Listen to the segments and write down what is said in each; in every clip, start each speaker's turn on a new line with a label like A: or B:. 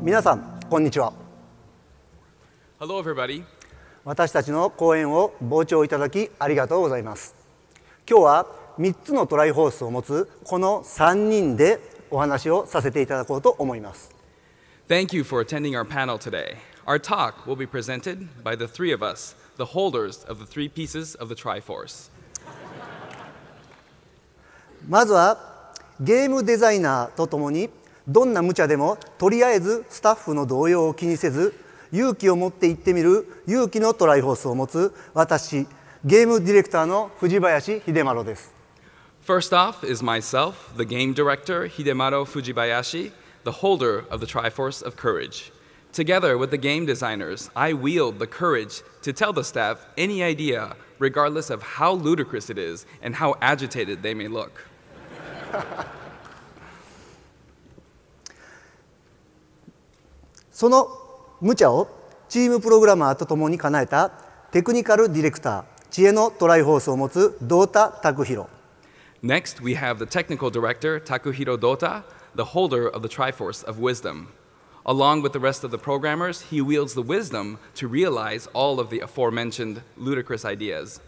A: 皆さん、こんにちは。
B: Hello, everybody.
A: 私たちの講演を傍聴いただきありがとうございます。今日は3つのトライホースを持つこの3人でお話をさせていただこうと思います。
B: Thank you for attending our panel today. Our talk will be presented by the three of us, the holders of the three pieces of the Triforce.
A: まずはゲームデザイナーとともにどんな無茶でもとりあえずスタッフの動揺を気にせず勇気を持って行ってみる勇気のトライホースを持つ私ゲームディレクターの藤林秀丸です。
B: First off is myself, the game director Hidemaro Fujibayashi, the holder of the Triforce of Courage. Together with the game designers, I wield the courage to tell the staff any idea, regardless of how ludicrous it is and how agitated they may look. その無茶をチームプログラマーとともに叶えたテクニカルディレクター、知恵のトライホースを持つドータ・タクヒロ。 Next, we have the technical director Takuhiro Dohta, the holder of the Triforce of Wisdom. Along with the rest of the programmers, he wields the wisdom to realize all of the aforementioned ludicrous ideas.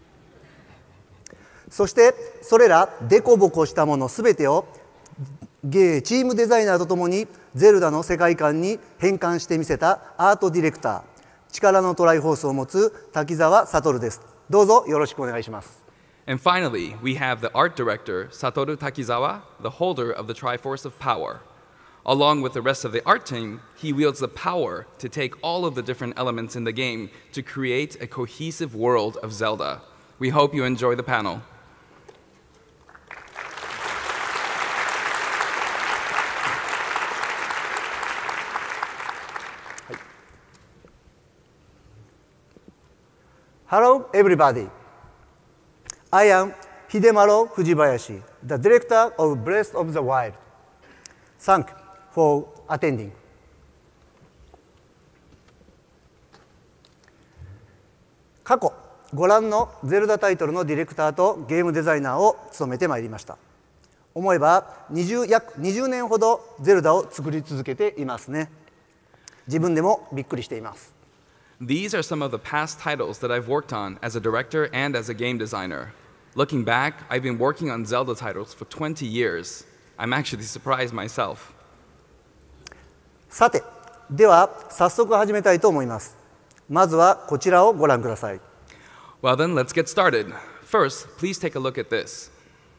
A: そしてそれらデコボコしたものすべてをチームデザイナーとともにゼルダの世界観に変換してみせたアートディレクター、力のトライホースを持つ滝沢悟です。どうぞよろしくお願いします。
B: And finally, we have the art director Satoru Takizawa, the holder of the Triforce of Power. Along with the rest of the art team, he wields the power to take all of the different elements in the game to create a cohesive world of Zelda. We hope you enjoy the panel.
A: Hello, everybody. I am Hidemaro Fujibayashi, the director of Breath of the Wild. Thank you for attending. 過去、ご覧のゼルダタイトルのディレクターとゲームデザイナーを務めてまいりました。思えば約20年ほどゼルダを作り続けていますね。自分でもびっくりしています。
B: These are some of the past titles that I've worked on as a director and as a game designer. Looking back, I've been working on Zelda titles for 20 years. I'm actually surprised myself.
A: さて、では早速始めたいと思います。まずはこちらをご覧ください。
B: Well then, let's get started. First, please take a look at this.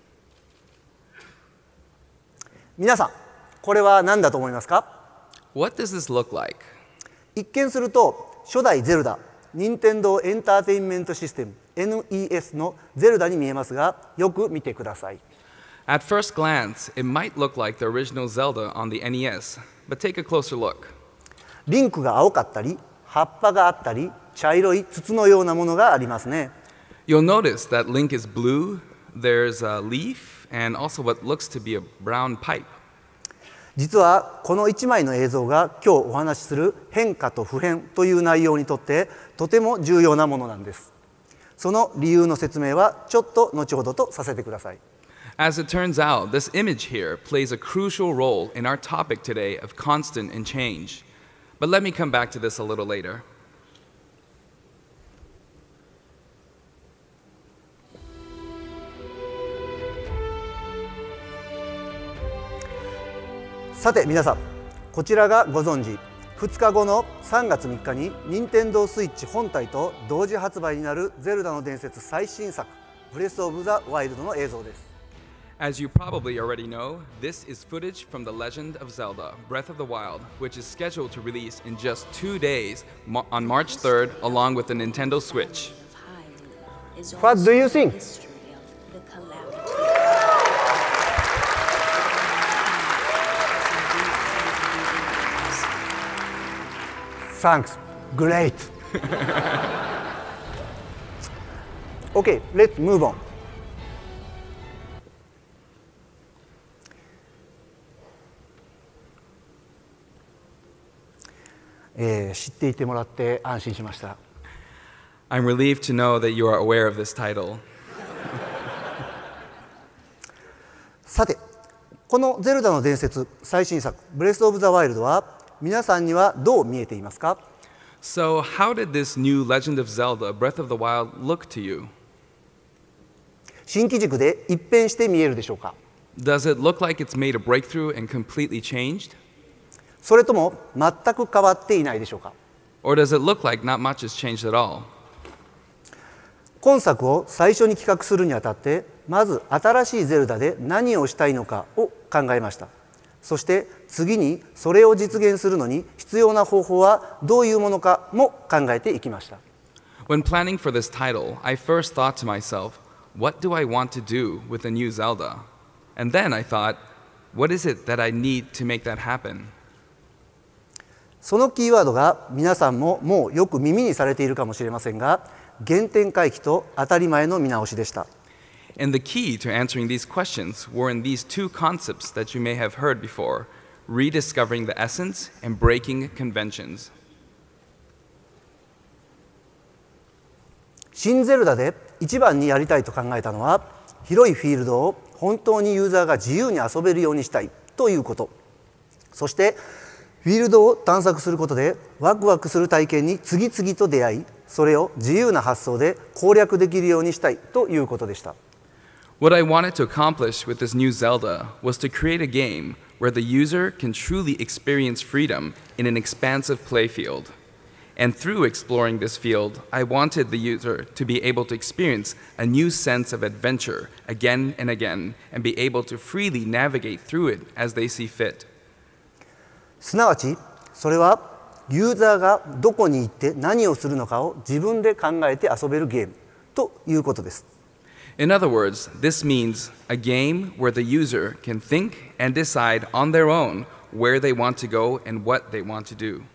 A: 皆さん、これは何だと思いますか？
B: What does this look like?
A: 一見すると初代ゼルダ、任天堂エンターテインメントシステム NES のゼルダに見えますが、よく見てください。
B: At first glance, it might look like the original Zelda on the NES, but take a closer look.
A: リンクが青かったり、葉っぱがあったり、茶色い筒のようなものがありますね。
B: You'll notice that Link is blue, there's a leaf, and also what looks to be a brown pipe.
A: 実はこの1枚の映像が今日お話しする変化と普遍という内容にとってとても重要なものなんです。その理由の説明はちょっと後ほどとさせてください。
B: As it turns out, this image here plays a crucial role in our topic today of constant and change. But let me come back to this a little later.
A: さて皆さん、こちらがご存知2日後の3月3日に任天堂スイッチ本体と同時発売になるゼルダの伝説最新作ブレスオブザワイルドの映像です。
B: As you probably already know, this is footage from the Legend of Zelda, Breath of the Wild, which is scheduled to release in just 2 days on March 3rd, along with the Nintendo Switch.
A: What do you think? Thanks. Great. Okay, let's move on. 知っていてもらって安心しました。
B: I'm relieved to know that you are aware of this title.
A: さて、このゼルダの伝説最新作ブレスオブザワイルドは皆さんにはどう見えていますか？
B: So, how did this new Legend of Zelda Breath of the Wild look to you?
A: 新機軸で一変して見えるでしょうか？
B: Does it look like it's made a breakthrough and completely changed?
A: それとも全く変わっていないでしょうか？
B: Or does it look like not much has changed at all?
A: 今作を最初に企画するにあたって、まず新しいゼルダで何をしたいのかを考えました。そして次にそれを実現するのに必要な方法はどういうものかも考えていきました。
B: When planning for this title, I first thought to myself, what do I want to do with a new Zelda? And then I thought, what is it that I need to make that happen?
A: そのキーワードが皆さんももうよく耳にされているかもしれませんが、原点回帰と当たり前の見直しでした。
B: And the key to answering these questions were in these two concepts that you may have heard before, rediscovering the essence and breaking conventions.
A: 新ゼルダで一番にやりたいと考えたのは、広いフィールドを本当にユーザーが自由に遊べるようにしたいということ。そしてフィールドを探索することでワクワクする体験に次々と出会い、それを自由な発想で攻略できるようにしたいということでした。
B: What I wanted to accomplish with this new Zelda was to create a game where the user can truly experience freedom in an expansive playfield. And through exploring this field, I wanted the user to be able to experience a new sense of adventure again and again, and be able to freely navigate through it as they see fit.
A: すなわち、それはユーザーがどこに行って何をするのかを自分で考えて遊べるゲームということです。
B: In other words, this means a game where the user can think and decide on their own where they want to go and what they want to do.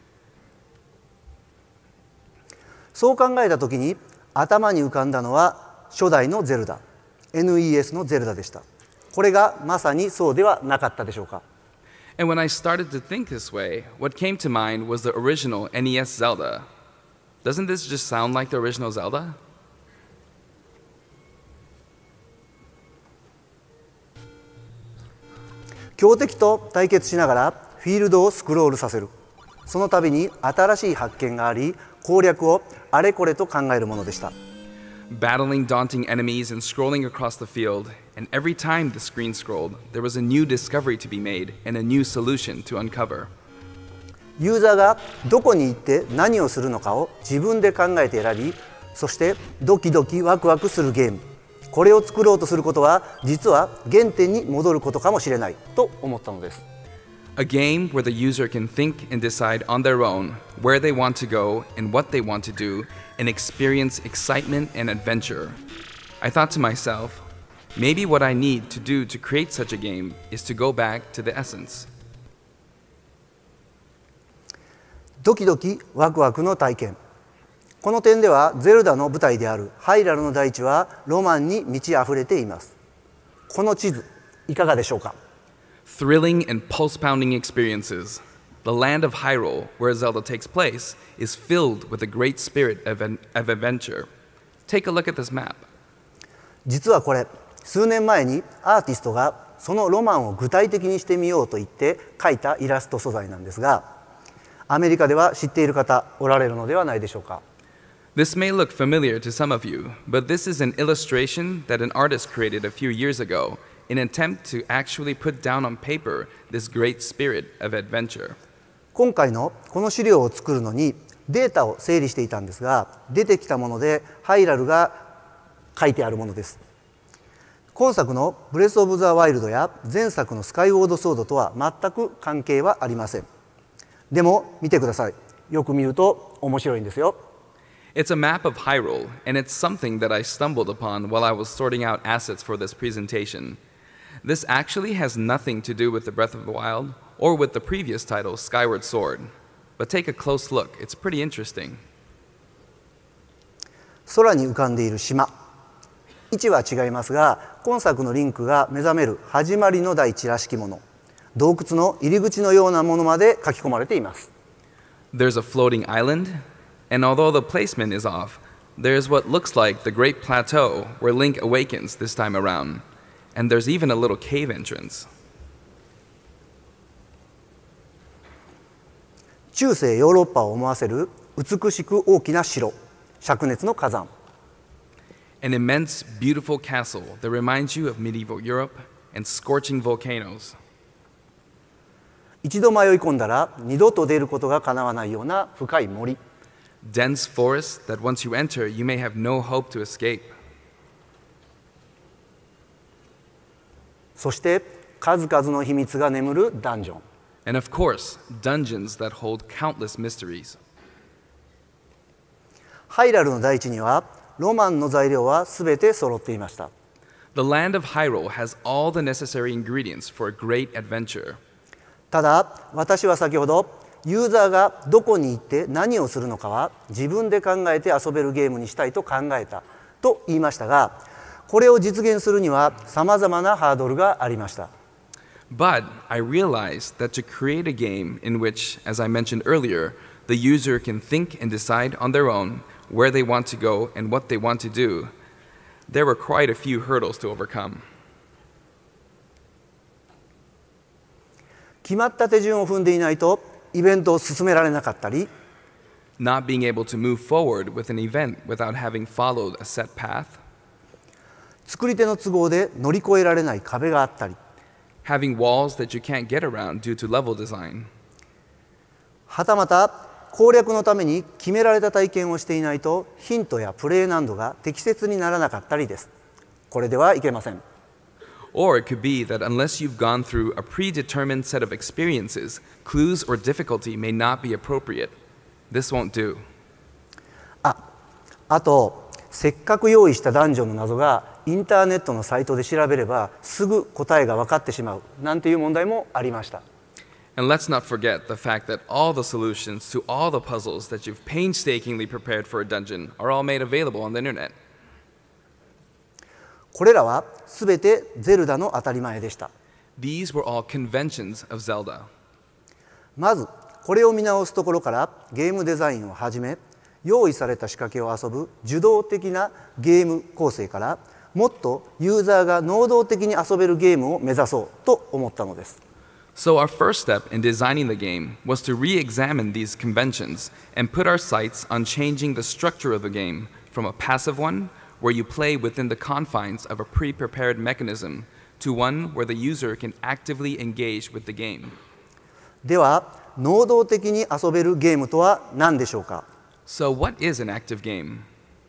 A: そう考えたときに頭に浮かんだのは初代のゼルダ、NES のゼルダでした。これがまさにそうではなかったでしょうか。
B: And when I started to think this way, what came to mind was the original NES Zelda. Doesn't this just sound like the original Zelda?
A: 強敵と対決しながらフィールドをスクロールさせる。その度に新しい発見があり、攻略をあれこれと考えるものでした。
B: Battling daunting enemies and scrolling across the field, and every time the screen scrolled, there was a new discovery to be made and a new solution to uncover.
A: ユーザーがどこに行って何をするのかを自分で考えて選び、そしてドキドキワクワクするゲーム。これを作ろうとすることは実は原点に戻ることかもしれないと思ったのです。
B: A game where the user can think and decide on their own where they want to go and what they want to do and experience excitement and adventure. I thought to myself, maybe what I need to do to create such a game is to go back to the essence.
A: ドキドキワクワクの体験。この点ではゼルダの舞台であるハイラルの大地はロマンに満ち溢れています。この地図いかがでしょうか？
B: Thrilling and pulse-pounding experiences. The land of Hyrule, where Zelda takes place, is filled with a great spirit of adventure. Take a look at this map.
A: 実はこれ数年前にアーティストがそのロマンを具体的にしてみようと言って描いたイラスト素材なんですが、アメリカでは知っている方おられるのではないでしょうか。
B: This may look familiar to some of you, but this is an illustration that an artist created a few years ago in an attempt to actually put down on paper this great spirit of adventure.
A: 今回のこの資料を作るのにデータを整理していたんですが、出てきたものでハイラルが書いてあるものです。今作のブレス・オブ・ザ・ワイルドや前作のスカイウォード・ソードとは全く関係はありません。でも見てください。よく見ると面白いんですよ。
B: It's a map of Hyrule, and it's something that I stumbled upon while I was sorting out assets for this presentation. This actually has nothing to do with the Breath of the Wild or with the previous title, Skyward Sword. But take a close look. It's pretty interesting.
A: 空に浮かんでいる島。位置は違いますが、今作のリンクが目覚める始まりの大地らしきもの、洞窟の入り口のようなものまで書き込まれています。
B: There's a floating island, and although the placement is off, there's what looks like the Great Plateau where Link awakens this time around. And there's even a little cave entrance.
A: 中世ヨーロッパを思わせる美しく大きな城、灼熱の火山。
B: An immense, beautiful castle that reminds you of medieval Europe and scorching volcanoes.
A: 一度迷い込んだら二度と出ることがかなわないような深い森。
B: Dense forests that once you enter, you may have no hope to escape.
A: そして数々の秘密が眠るダンジョン。
B: And of course, dungeons that hold countless mysteries.
A: ハイラルの大地にはロマンの材料はすべて揃っていました。
B: The land of Hyrule has all the necessary ingredients for a great adventure.
A: ただ私は先ほどユーザーがどこに行って何をするのかは自分で考えて遊べるゲームにしたいと考えたと言いましたが、これを実現するにはさまざまなハードルがありました。
B: But I realized that to create a game in which, as I mentioned earlier, the user can think and decide on their own where they want to go and what they want to do, there were quite a few hurdles to overcome.
A: 決まった手順を踏んでいないとイベントを進められなかったり、
B: Not being able to move forward with an event without having followed a set path,
A: 作り手の都合で乗り越えられない壁があったり、
B: having walls that you can't get around due to level design,
A: はたまた攻略のために決められた体験をしていないとヒントやプレイ難度が適切にならなかったりです。これではいけません。
B: or it could be that unless you've gone through a predetermined set of experiences, clues or difficulty may not be appropriate. This won't do.
A: あとせっかく用意したダンジョンの謎がインターネットのサイトで調べればすぐ答えが分かってしまうなんていう問題もありました。
B: And let's not forget the fact that all the solutions to all the puzzles that you've painstakingly prepared for a dungeon are all made available on the internet.
A: これらはすべてゼルダの当たり前でした。
B: These were all conventions of Zelda.
A: まずこれを見直すところからゲームデザインをはじめ、用意された仕掛けを遊ぶ受動的なゲーム構成からもっとユーザーが能動的に遊べるゲームを目指そうと思ったのです。
B: So our first step in designing the game was to re-examine these conventions and put our sights on changing the structure of the game from a passive one where you play within the confines of a pre-prepared mechanism to one where the user can actively engage with the game.
A: では能動的に遊べるゲームとは何でしょうか。
B: So what is an active game?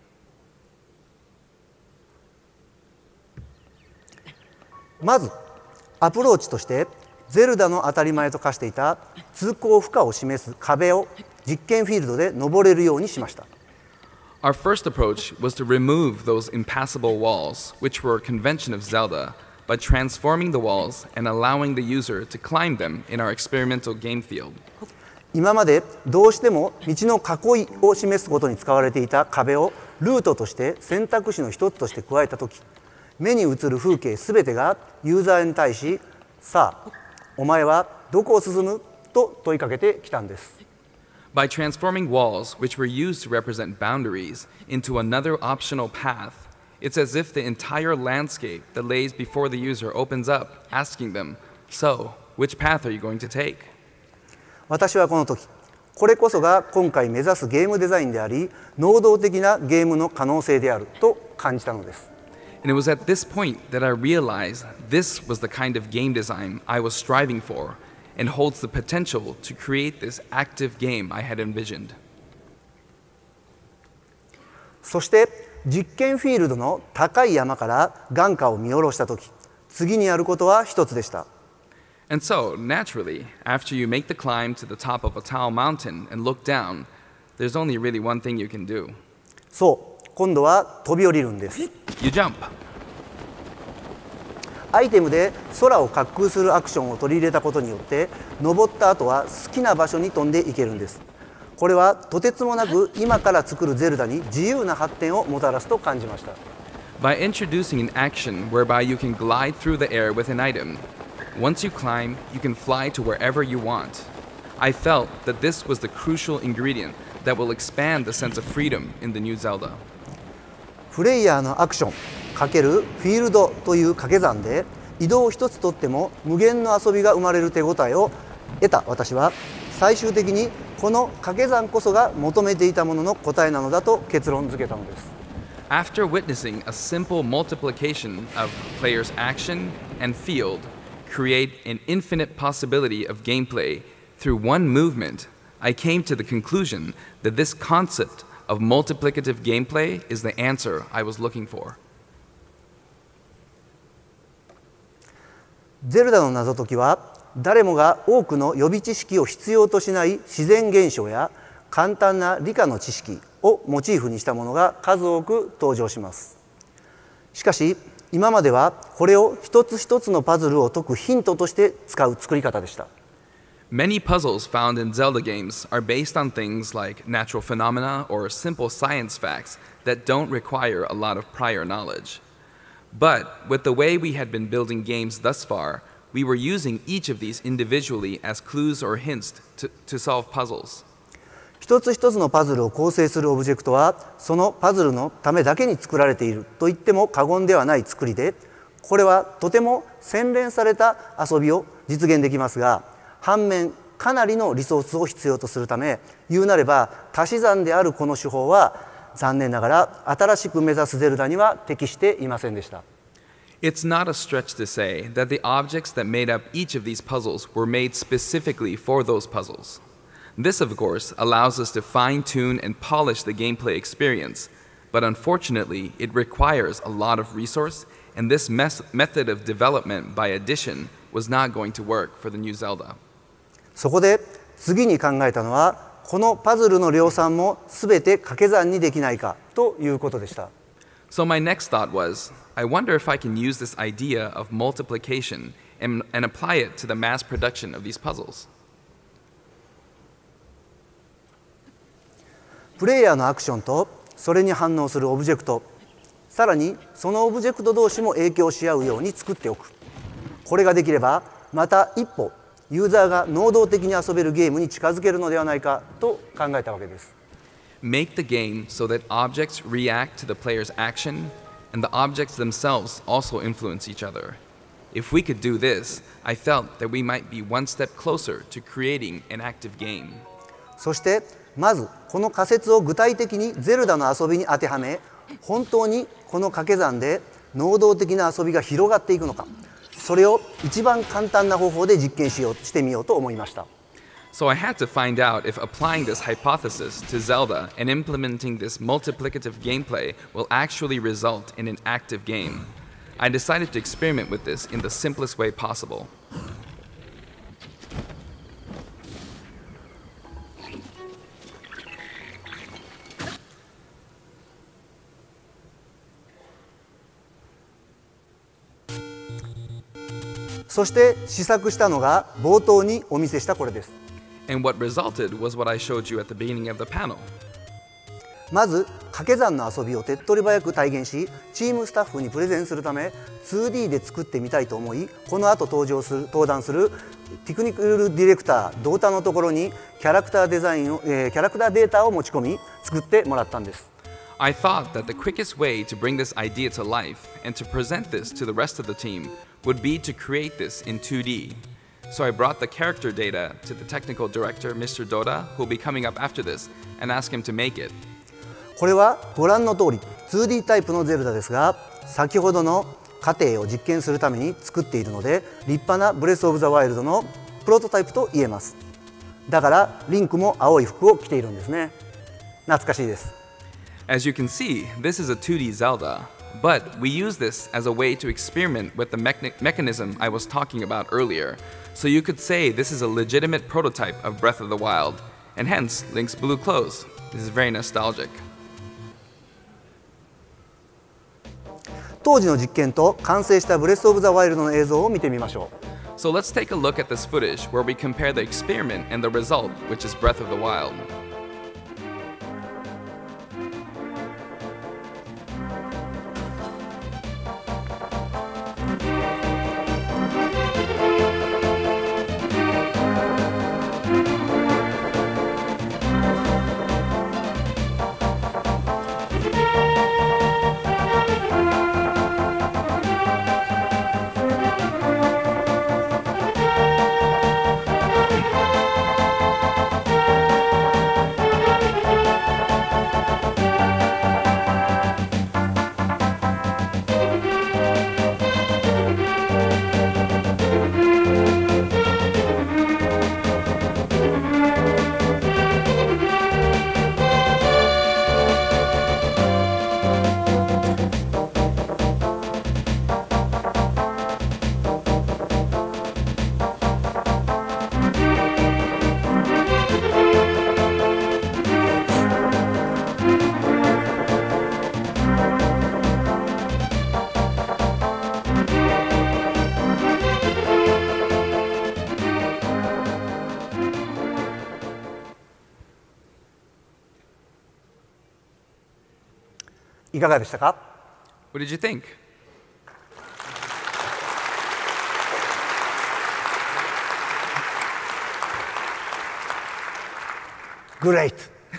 A: まずアプローチとしてゼルダの当たり前と化していた通行負荷を示す壁を実験フィールドで登れるようにしました。
B: Our first approach was to remove those impassable walls, which were a convention of Zelda, by transforming the walls and allowing the user to climb them in our experimental game field.
A: 今までどうしても道の囲いを示すことに使われていた壁をルートとして選択肢の一つとして加えたとき、目に映る風景すべてがユーザーに対し、さあ、お前はどこを進むと問いかけてきたんです。
B: By transforming walls, which were used to represent boundaries, into another optional path, it's as if the entire landscape that lays before the user opens up, asking them, "So, which path are you going to take?"
A: 私はこの時、これこそが今回目指すゲームデザインであり、能動的なゲームの可能性であると感じたのです。
B: And it was at this point that I realized this was the kind of game design I was striving for and holds the potential to create this active game I had envisioned.
A: そして実験フィールドの高い山から眼下を見下ろした時、次にやることは一つでした。
B: And so, naturally, after you make the climb to the top of a tall mountain and look down, there's only really one thing you can do.
A: そう、今度は飛び降りるんです。
B: You jump.
A: アイテムで空を滑空するアクションを取り入れたことによって登った後は好きな場所に飛んでいけるんです。これはとてつもなく今から作るゼルダに自由な発展をもたらすと感じました。
B: By introducing an action whereby you can glide through the air with an item, once you climb, you can fly to wherever you want. I felt that this was the crucial ingredient that will expand the sense of freedom in the new Zelda.
A: プレイヤーのアクション×フィールドという掛け算で移動一つとっても無限の遊びが生まれる手応えを得た私は最終的にこの掛け算こそが求めていたものの答えなのだと結論付けたのです。
B: After witnessing a simple multiplication of players' action and field create an infinite possibility of gameplay through one movement, I came to the conclusion that this concept of multiplicative gameplay is the answer I was looking for.
A: ゼルダの謎解きは誰もが多くの予備知識を必要としない自然現象や簡単な理科の知識をモチーフにしたものが数多く登場します。しかし今まではこれを一つ一つのパズルを解くヒントとして使う作り方でした。
B: Many puzzles found in Zelda games are based on things like natural phenomena or simple science facts that don't require a lot of prior knowledge. But with the way we had been building games thus far, we were using each of these individually as clues or hints to solve puzzles.
A: 一つ一つのパズルを構成するオブジェクトはそのパズルのためだけに作られていると言っても過言ではない作りで、これはとても洗練された遊びを実現できますが、反面かなりのリソースを必要とするため、言うなれば足し算であるこの手法は残念ながら新しく目指すゼルダには適していませんでした。
B: It's not a stretch to say that the objects that made up each of these puzzles were made specifically for those puzzles. This, of course, allows us to fine-tune and polish the gameplay experience, but unfortunately, it requires a lot of resource, and this method of development by addition was not going to work for the new Zelda.
A: そこで次に考えたのは、このパズルの量産もすべて掛け算にできないかということでした。
B: So my next thought was, I wonder if I can use this idea of multiplication and apply it to the mass production of these puzzles.
A: プレイヤーのアクションとそれに反応するオブジェクト、さらにそのオブジェクト同士も影響し合うように作っておく。これができればまた一歩ユーザーが能動的に遊べるゲームに近づけるのではないかと考えたわけです。
B: Make the game so that objects react to the player's action and the objects themselves also influence each other. If we could do this, I felt that we might be one step closer to creating an active game.
A: そしてまずこの仮説を具体的にゼルダの遊びに当てはめ、本当にこの掛け算で能動的な遊びが広がっていくのか、それを一番簡単な方法で実験してみようと思いました。
B: So I had to find out if applying this hypothesis to Zelda and implementing this multiplicative gameplay will actually result in an active game. I decided to experiment with this in the simplest way possible. そして試作したのが冒頭にお見せしたこれです。 And what resulted was what I showed you at the beginning of the panel.
A: まず掛け算の遊びを手っ取り早く体現し、チームスタッフにプレゼンするため 2D で作ってみたいと思い、この後登壇するテクニカルディレクタードータのところにキャラクターデータを持ち込み作ってもらったんです。
B: I thought that the quickest way to bring this idea to life and to present this to the rest of the team would be to create this in 2D. So I brought the character data to the technical director, Mr. Dohta, who will be coming up after this, and asked him to make it.
A: これはご覧の通り 2D タイプのゼルダですが、先ほどの過程を実験するために作っているので、立派なブレス・オブ・ザ・ワイルドのプロトタイプと言えます。だからリンクも青い服を着ているんですね。懐かしいです。
B: As you can see, this is a 2D Zelda, but we use this as a way to experiment with the mechanism I was talking about earlier. So you could say this is a legitimate prototype of Breath of the Wild, and hence Link's blue clothes. This is very nostalgic.
A: 当時の実験と完成したブレス・オブ・ザ・ワイルドの映像を見てみましょう。
B: So let's take a look at this footage where we compare the experiment and the result, which is Breath of the Wild.
A: いかがでしたか？
B: What did you think?
A: Great!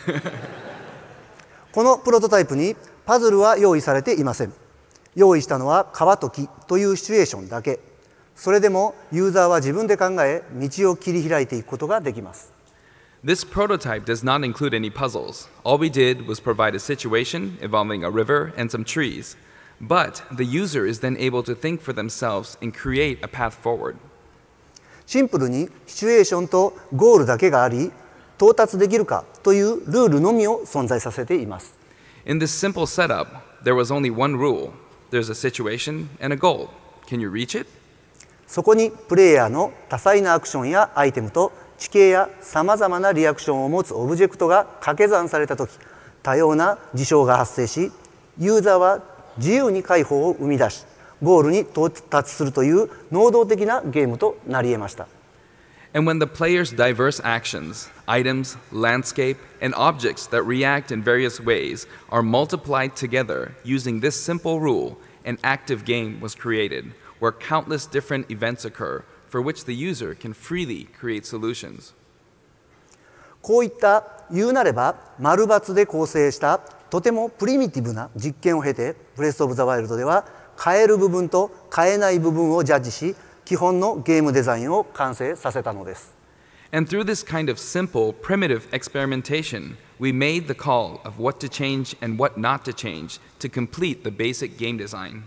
A: このプロトタイプにパズルは用意されていません。用意したのは川と木というシチュエーションだけ。それでもユーザーは自分で考え、道を切り開いていくことができます。
B: This prototype does not include any puzzles. All we did was provide a situation involving a river and some trees. But the user is then able to think for themselves and create a path forward.
A: シンプルにシチュエーションとゴールだけがあり、到達できるかというルールのみを存在させています。
B: In this simple setup, there was only one rule. There's a situation and a goal. Can you reach it?
A: そこにプレイヤーの多彩なアクションやアイテムと地形やさまざまなリアクションを持つオブジェクトが掛け算されたとき、多様な事象が発生し、ユーザーは自由に解放を生み出し、ゴールに到達するという能動的なゲームとなり得ました。
B: And when the player's diverse actions, items, landscape, and objects that react in various ways are multiplied together using this simple rule, an active game was created, where countless different events occur, for which the user can freely create solutions.
A: こういった言うなれば丸×で構成したとてもプリミティブな実験を経て、ブレス・オブ・ザ・ワイルドでは変える部分と変えない部分をジャッジし、基本のゲームデザインを完成させたのです。
B: And through this kind of simple, primitive experimentation, we made the call of what to change and what not to change to complete the basic game design.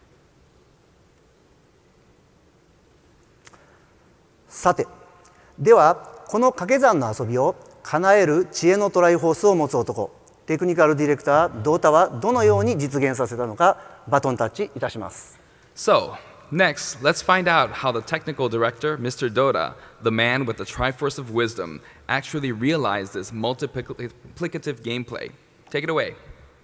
A: さて、ではこの掛け算の遊びを叶える知恵のトライフォースを持つ男、テクニカルディレクタードータはどのように実現させたのかバトンタッチいたします。
B: So, next, let's find out how the technical director, Mr. Dohta, the man with the Triforce of Wisdom, actually realized this multiplicative gameplay. Take it away.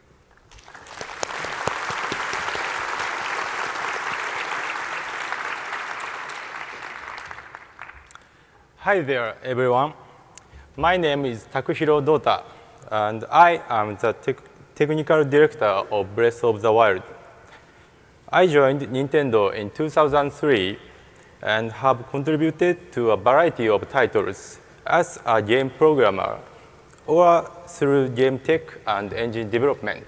C: Hi there, everyone. My name is Takuhiro Dohta, and I am the technical director of Breath of the Wild. I joined Nintendo in 2003 and have contributed to a variety of titles as a game programmer or through game tech and engine development.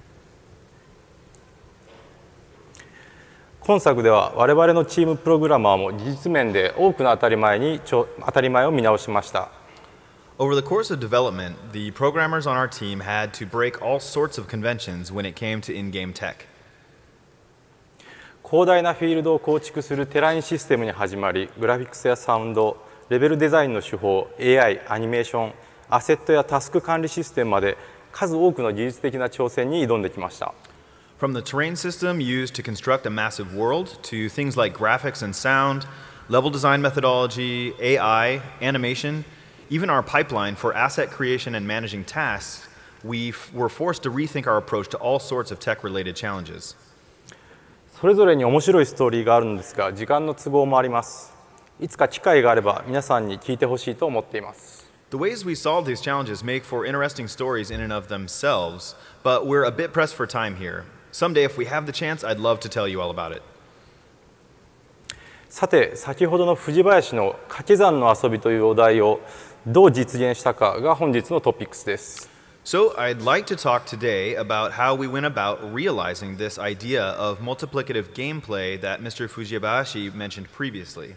C: 今作では我々のチームプログラマーも技術面で多くの当たり前を見直しました。
D: Over the course of development, the programmers on our team had to break all sorts of conventions when it came to in-game tech.
C: 広大なフィールドを構築するテラインシステムに始まり、グラフィックスやサウンド、レベルデザインの手法、AI、アニメーション、アセットやタスク管理システムまで数多くの技術的な挑戦に挑んできました。
D: From the terrain system used to construct a massive world to things like graphics and sound, level design methodology, AI, animation, even our pipeline for asset creation and managing tasks, we were forced to rethink our approach to all sorts of tech-related challenges.
C: それぞれに面白いストーリーがあるんですが、時間の都合もあります。いつか機会があれば皆さんに聞いてほしいと思っています。
D: The ways we solve these challenges make for interesting stories in and of themselves, but we're a bit pressed for time here. Someday, if we have the chance, I'd love to tell you all about it.
C: さて、先ほどの藤林の掛け算の遊びというお題をどう実現したかが本日のトピックスです。
D: So, I'd like to talk today about how we went about realizing this idea of multiplicative gameplay that Mr. Fujibayashi mentioned previously.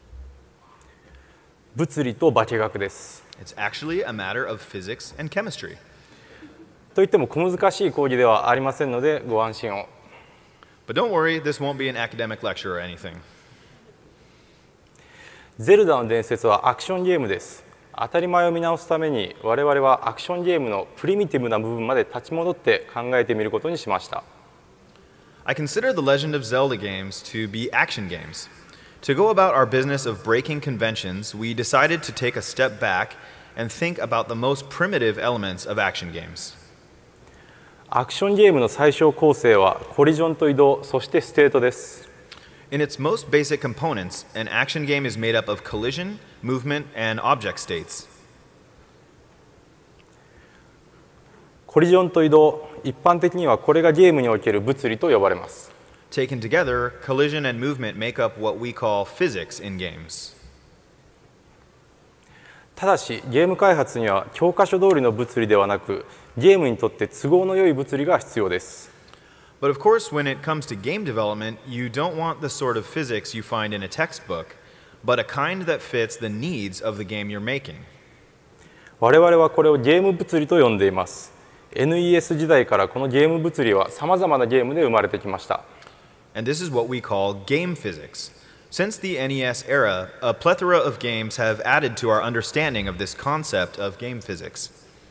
C: 物理と化学です。
D: It's actually a matter of physics and chemistry.
C: といっても小難しい講義ではありませんのでご安心を。
D: But don't worry, this won't be an academic lecture or anything.
C: ゼルダの伝説はアクションゲームです。当たり前を見直すために我々はアクションゲームのプリミティブな部分まで立ち戻って考えてみることにしました。
D: I consider the Legend of Zelda games to be action games. To go about our business of breaking conventions, we decided to take a step back and think about the most primitive elements of action games.
C: アクションゲームの最小構成はコリジョンと移動、そしてステートです。
D: In its most basic components, an action game is made up of collision, movement, and object states.
C: コリジョンと移動、 一般的にはこれがゲームにおける物理と呼ばれます。
D: Taken together, collision and movement make up what we call physics in games.
C: ただしゲーム開発には教科書通りの物理ではなく、ゲームにとって都合の良い物理が必要です。
D: But of course, when it comes to game development, you don't want the sort of physics you find in a textbook, but a kind that fits the needs of the game you're making.
C: 我々はこれをゲーム物理と呼んでいます。NES 時代からこのゲーム物理はさまざまなゲームで生まれてきました。
D: And this is what we call game physics. Since the NES era, a plethora of games have added to our understanding of this concept of game physics.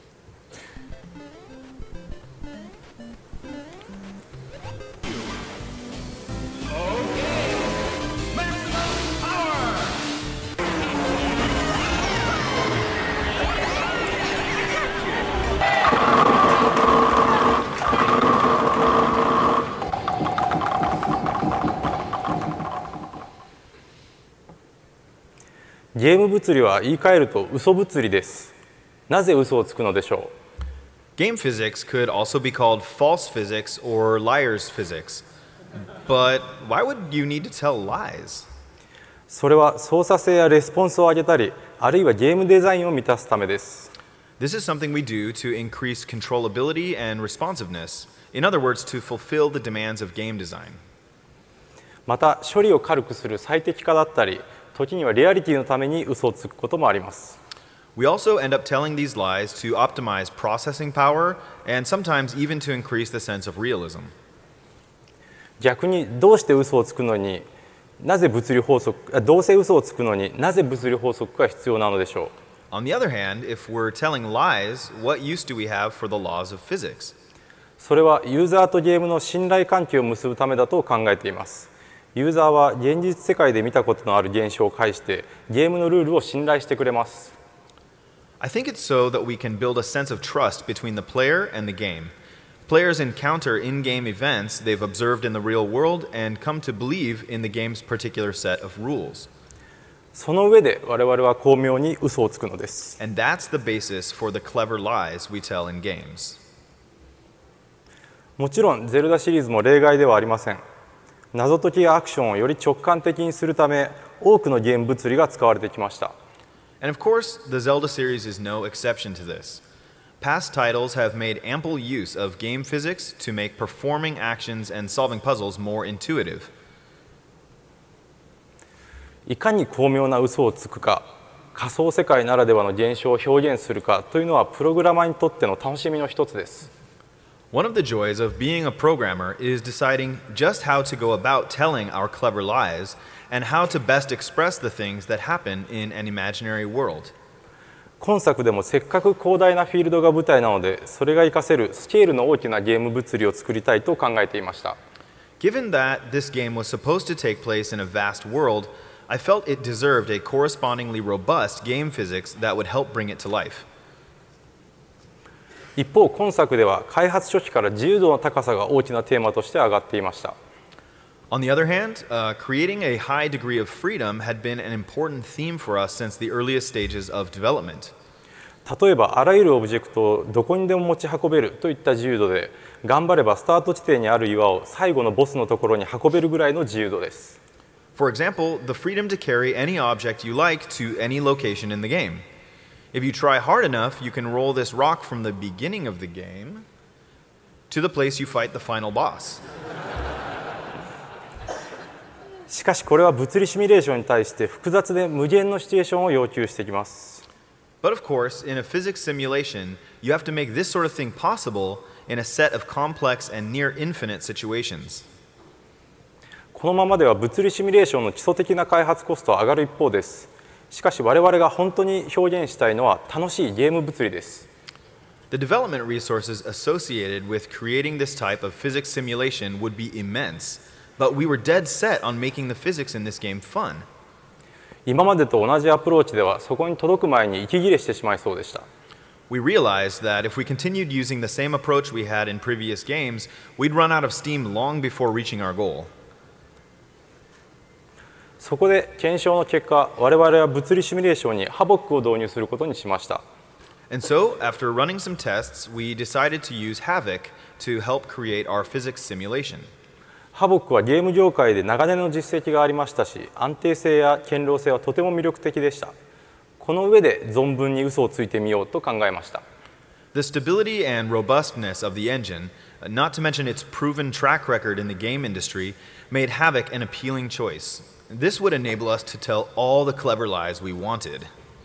C: ゲーム物理は言い換えると嘘物理です。なぜ嘘をつくのでしょう。
D: Game physics could also be called false physics or liar's physics. But why would you need to tell lies?
C: それは操作性やレスポンスを上げたり、あるいはゲームデザインを満たすためです。
D: This is something we do to increase controllability and responsiveness. In other words, to fulfill the demands of game design.
C: また処理を軽くする最適化だったり、時にはリアリティのために嘘をつくこともあります。
D: We also end up telling these lies to optimize processing power and sometimes even to increase the sense of realism.
C: 逆にどうして嘘をつくのになぜ物理法則、どうせ嘘をつくのになぜ物理法則が必要なのでしょう。
D: On the other hand, if we're telling lies, what use do we have for the laws of physics?
C: それはユーザーとゲームの信頼関係を結ぶためだと考えています。ユーザーは現実世界で見たことのある現象を介してゲームのルールを信頼してくれます。
D: I think it's so that we can build a sense of trust between the player and the game. Players encounter in-game events they've observed in the real world and come to believe in the game's particular set of rules.
C: その上で我々は巧妙に嘘をつくのです。
D: And that's the basis for the clever lies we tell in games.
C: もちろんゼルダシリーズも例外ではありません。謎解きやアクションをより直感的にするため、多くのゲーム物理が使われてきました。
D: And of course, the Zelda series is no exception to this. Past titles have made ample use of game physics to make performing actions and solving puzzles more intuitive.
C: いかに巧妙な嘘をつくか、仮想世界ならではの現象を表現するかというのはプログラマーにとっての楽しみの一つです。
D: One of the joys of being a programmer is deciding just how to go about telling our clever lies and how to best express the things that happen in an imaginary world.
C: 今作でもせっかく広大なフィールドが舞台なので、それが活かせるスケールの大きなゲーム物理を作りたいと考えていました。
D: Given that this game was supposed to take place in a vast world, I felt it deserved a correspondingly robust game physics that would help bring it to life.
C: 一方、今作では開発初期から自由度の高さが大きなテーマとして挙がっていました。
D: On the other hand, creating a high degree of freedom had been an important theme for us since the earliest stages of development.
C: 例えば、あらゆるオブジェクトをどこにでも持ち運べるといった自由度で、頑張ればスタート地点にある岩を最後のボスのところに運べるぐらいの自由度です。
D: For example, the freedom to carry any object you like to any location in the game. If you try hard enough, you can roll this rock from the beginning of the game to the place you fight the final boss.
C: しかしこれは物理シミュレーションに対して複雑で無限のシチュエーションを要求してきます。
D: But of course, in a physics simulation, you have to make this sort of thing possible in a set of complex and near infinite situations.
C: このままでは物理シミュレーションの基礎的な開発コストは上がる一方です。しかし我々が本当に表現したいのは楽しいゲーム物理です。
D: The development resources associated with creating this type of physics simulation would be immense, but we were dead set on making the physics in this game fun.
C: 今までと同じアプローチではそこに届く前に息切れしてしまいそうでした。
D: We realized that if we continued using the same approach we had in previous games, we'd run out of steam long before reaching our goal.
C: そこで検証の結果、我々は物理シミュレーションにハボックを導入することにしました。
D: And so, after running some tests, we decided to use Havok to help create our physics simulation.
C: ハボックはゲーム業界で長年の実績がありましたし、安定性や堅牢性はとても魅力的でした。この上で存分に嘘をついてみようと考えました。
D: The stability and robustness of the engine, not to mention its proven track record in the game industry, made Havok an appealing choice. This would enable us to tell all the clever lies we wanted.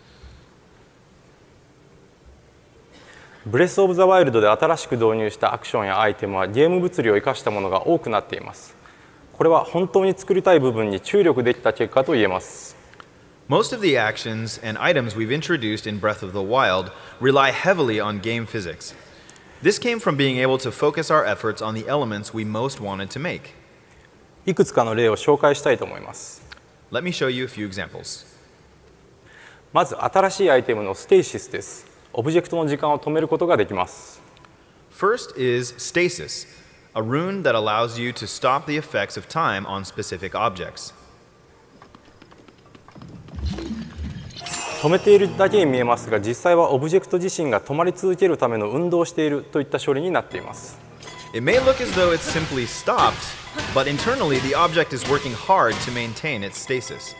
C: ブレス・オブ・ザ・ワイルドで新しく導入したアクションやアイテムはゲーム物理を生かしたものが多くなっています。これは本当に作りたい部分に注力できた結果と言えます。
D: Most of the actions and items we've introduced in Breath of the Wild rely heavily on game physics. This came from being able to focus our efforts on the elements we most wanted to make.
C: いくつかの例を紹介したいと思います。
D: Let me show you a few examples.
C: まず新しいアイテムのステイシスです。オブジェクトの時間を止めることができます。
D: First is stasis, a rune that allows you to stop the effects of time on specific objects.
C: 止めているだけに見えますが、実際はオブジェクト自身が止まり続けるための運動をしているといった処理になっています。
D: It may look as though it's simply stopped, but internally the object is working hard to maintain its stasis.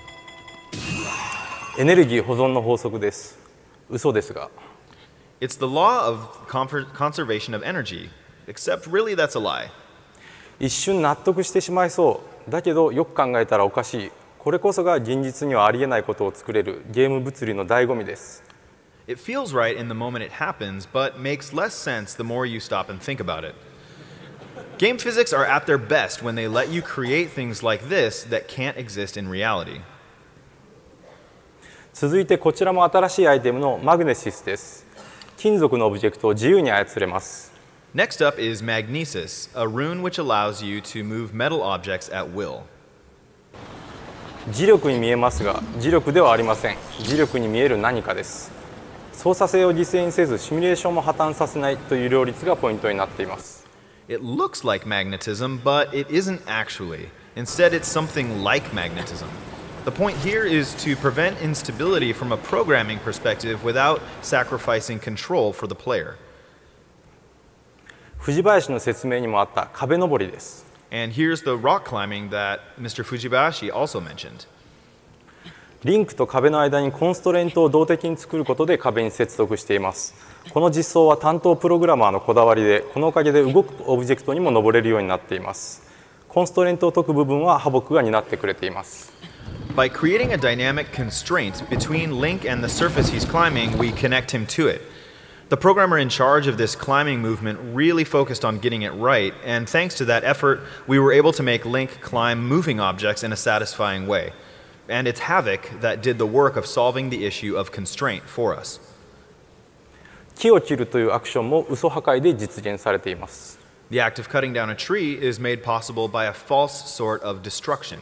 C: エネルギー保存の法則です。嘘ですが。
D: It's the law of conservation of energy, except really that's a lie.
C: 一瞬納得してしまいそう。だけどよく考えたらおかしい。これこそが現実にはありえないことを作れるゲーム物理の醍醐味です。
D: It feels right in the moment it happens, but makes less sense the more you stop and think about it. Game physics are at their best when they let you create things like this that can't exist in reality.
C: 続いてこちらも新しいアイテムのマグネシスです。金属のオブジェクトを自由に操れます。
D: Next up is Magnesis, a rune which allows you to move metal objects at will.
C: 磁力に見えますが、磁力ではありません。磁力に見える何かです。操作性を犠牲にせず、シミュレーションも破綻させないという両立がポイントになっています。
D: It looks like magnetism, but it isn't actually. Instead, it's something like magnetism. The point here is to prevent instability from a programming perspective without sacrificing control for the player.
C: 藤林の説明にもあった壁登りです。
D: And here's the rock climbing that Mr. Fujibayashi also mentioned.
C: リンクと壁の間にコンストレントを動的に作ることで壁に接続しています。この実装は担当プログラマーのこだわりで、このおかげで動くオブジェクトにも登れるようになっています。コンストレントを解く部分はハボックが担ってくれています。
D: By creating a dynamic constraint between Link and the surface he's climbing, we connect him to it. The programmer in charge of this climbing movement really focused on getting it right, and thanks to that effort, we were able to make Link climb moving objects in a satisfying way. And it's Havok that did the work of solving the issue of constraint for us.
C: 木を切るというアクションも嘘破壊で実現されています。
D: The act of cutting down a tree is made possible by a false sort of destruction.